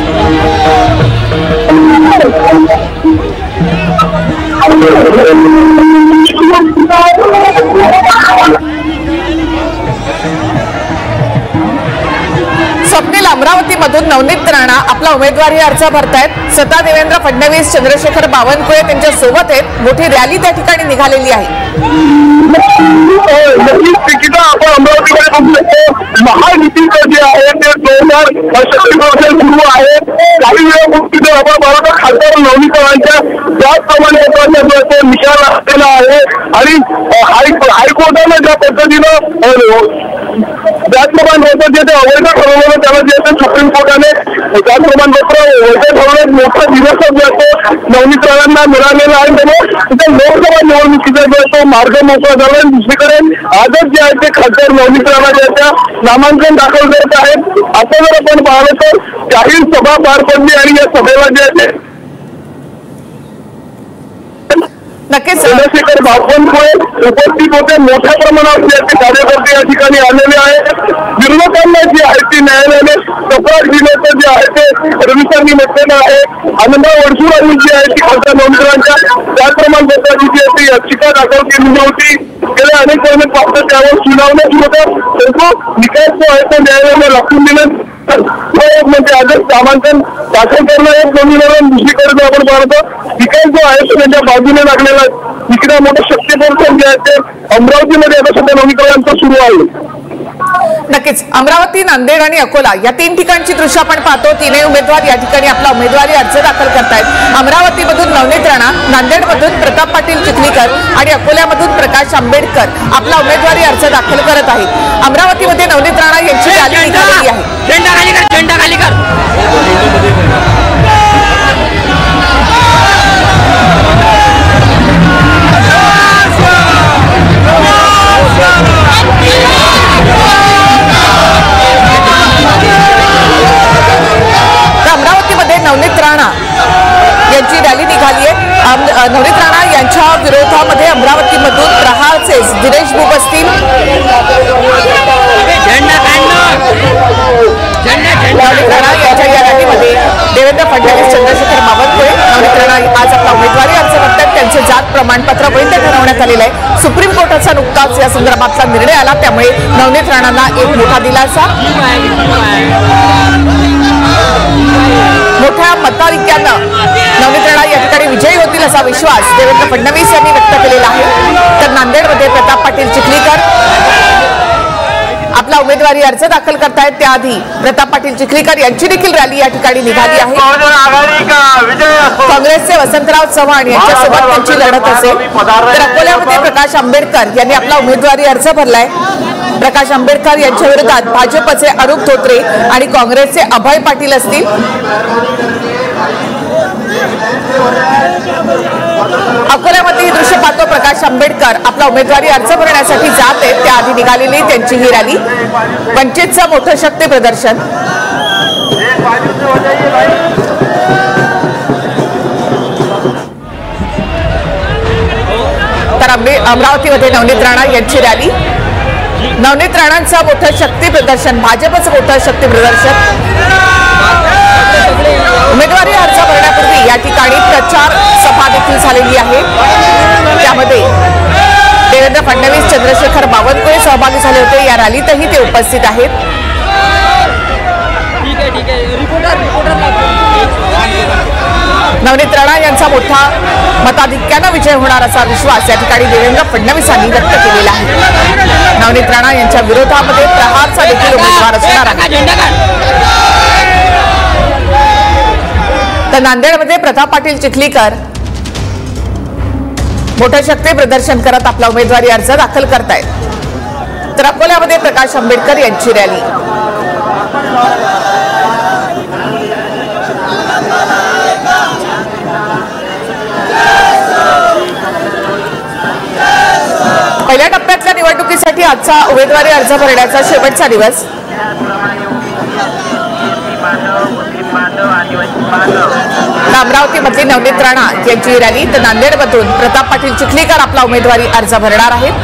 स्वप्नील, अमरावतीमधून नवनीत राणा आपला उमेदवारी अर्ज भरतायत. स्वतः देवेंद्र फडणवीस, चंद्रशेखर बावनकुळे त्यांच्या सोबत आहेत. मोठी रॅली त्या ठिकाणी निघालेली आहे. आपण अमरावतीमध्ये महायुतीचं जे आहे ते जोरदार सुरू आहे. काही वेळापूर्वी आपण बरोबर खासदार नवनीत राणांच्या त्याचप्रमाणे निकाल असलेला आहे आणि हायकोर्टानं ज्या पद्धतीनं जात प्रमाणपत्र जे ते अवैध ठरवलं त्याला जे ते सुप्रीम कोर्टाने जात प्रमाणपत्र वैध ठरवण्यात मोठा दिवस जो आहे नवनीत राणांना मिळालेला आहे. त्यामुळे तिथे लोकसभा निवडणुकीचा जो तो मार्ग मोकळा झाला. आणि दुसरीकडे आजच जे आहे ते खासदार नवनीत राणा ज्याच्या नामांकन दाखल करत आहेत. आता जर आपण पाहिलं तर जाहीर सभा पार पडली आणि या सभेला जे आहे ते नक्कीच चंद्रशेखर बावनकुळे उपस्थित होते. मोठ्या प्रमाणावर जे कार्यकर्ते या ठिकाणी आलेले आहेत. विरोधकांना जी आहे ती न्यायालयाने तक्रार दिल्याचं जे आहे ते रविसांनी म्हटलेलं आहे. आनंदा वडसुरांनी जी आहे ती खासदार नवनीत राणांच्या जात प्रमाणपत्राची जी आहे ती याचिका दाखल केलेली होती. गेल्या अनेक महिन्यात फक्त त्यावर सुनावण्या सुरू होत्या, परंतु निकाल जो आहे तो न्यायालयाने राखून दिला. म्हणजे आजच नामांकन दाखल करणं एक नवीन. दुसरीकडे आपण पाहतो निकाल जो आहे तो त्यांच्या बाजूने लागलेला. तिकडे मोठं शक्तीप्रदर्शन जे आहे ते अमरावतीमध्ये आता सध्या नवनीत राणांचं सुरू आहे. नक्कीच अमरावती, नांदेड आणि अकोला या तीन ठिकाणची दृश्य आपण पाहतो. तीनही उमेदवार या ठिकाणी आपला उमेदवारी अर्ज दाखल करतायत. अमरावतीमधून नवनीत राणा, नांदेडमधून प्रताप पाटील चिखलीकर आणि अकोल्यामधून प्रकाश आंबेडकर आपला उमेदवारी अर्ज दाखल करत आहेत. अमरावतीमध्ये नवनीत राणा यांची रॅली निघालेली आहे. झेंडा खाली कर, झेंडा खाली कर. अमरावतीमध्ये नवनीत राणा यांची रॅली निघाली आहे. नवनीत राणा यांच्या विरोधामध्ये अमरावतीमधून प्रहारचे दिनेश बुब असतील, नवनीत राणा यांच्या या रॅलीमध्ये देवेंद्र फडणवीस, चंद्रशेखर बावनकुळे. नवनीत राणा आज आपला उमेदवारी अर्ज करतात. त्यांचे जात प्रमाणपत्र वैध ठरवण्यात आलेलं आहे. सुप्रीम कोर्टाचा नुकताच या संदर्भातला निर्णय आला, त्यामुळे नवनीत राणांना एक मोठा दिलासा. मोठ्या मताधिक्यानं नवनीत राणा या ठिकाणी विजयी होतील असा विश्वास देवेंद्र फडणवीस यांनी व्यक्त केलेला आहे. तर नांदेडमध्ये प्रताप पाटील चिखलीकर आपला उमेदवारी अर्ज दाखल करतायत. त्याआधी प्रताप पाटील चिखलीकर यांची देखील रॅली या ठिकाणी निघाली आहे. काँग्रेसचे वसंतराव चव्हाण यांच्यासोबत त्यांची लढत असेल. तर अकोल्यामध्ये प्रकाश आंबेडकर यांनी आपला उमेदवारी अर्ज भरलाय. प्रकाश आंबेडकर यांच्या विरोधात भाजपचे अरूप धोत्रे आणि काँग्रेसचे अभय पाटील असतील. अकोल्यामध्ये ही दृश्य पाहतो. प्रकाश आंबेडकर आपला उमेदवारी अर्ज भरण्यासाठी जात आहेत. त्याआधी निघालेली त्यांची ही रॅली. वंचितचं मोठं शक्ती प्रदर्शन. तर अमरावतीमध्ये नवनीत राणा यांची रॅली. नवनीत राणांचं मोठं शक्ती प्रदर्शन, भाजपचं मोठं शक्ती प्रदर्शन. उमेदवारी अर्ज भरण्यापूर्वी या ठिकाणी प्रचार सभा देखील झालेली आहे. त्यामध्ये देवेंद्र फडणवीस, चंद्रशेखर बावनकुळे सहभागी झाले होते. या रॅलीतही ते उपस्थित आहेत. नवनीत राणा यांचा मोठा मताधिक्यानं विजय होणार असा विश्वास या ठिकाणी देवेंद्र फडणवीसांनी व्यक्त केलेला आहे. नवनीत राणा यांच्या विरोधामध्ये प्रहारचा देखील उमेदवार असणार आहे. तर नांदेडमध्ये प्रताप पाटील चिखलीकर मोठं शक्ती प्रदर्शन करत आपला उमेदवारी अर्ज दाखल करतायत. तर अकोल्यामध्ये प्रकाश आंबेडकर यांची रॅली. पहिल्या टप्प्यातल्या निवडणुकीसाठी आजचा उमेदवारी अर्ज भरण्याचा शेवटचा दिवस. अमरावतीमधली नवनीत राणा यांची रॅली. तर नांदेडमधून प्रताप पाटील चिखलीकर आपला उमेदवारी अर्ज भरणार आहेत.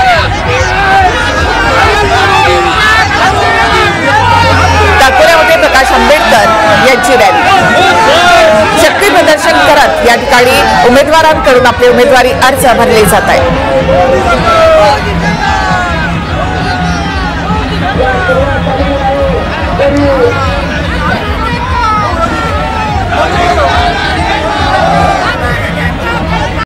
अकोल्यामध्ये प्रकाश आंबेडकर यांची रॅली. शक्ती प्रदर्शन करत या ठिकाणी उमेदवारांकडून आपले उमेदवारी अर्ज भरले जात आहेत. Thank you.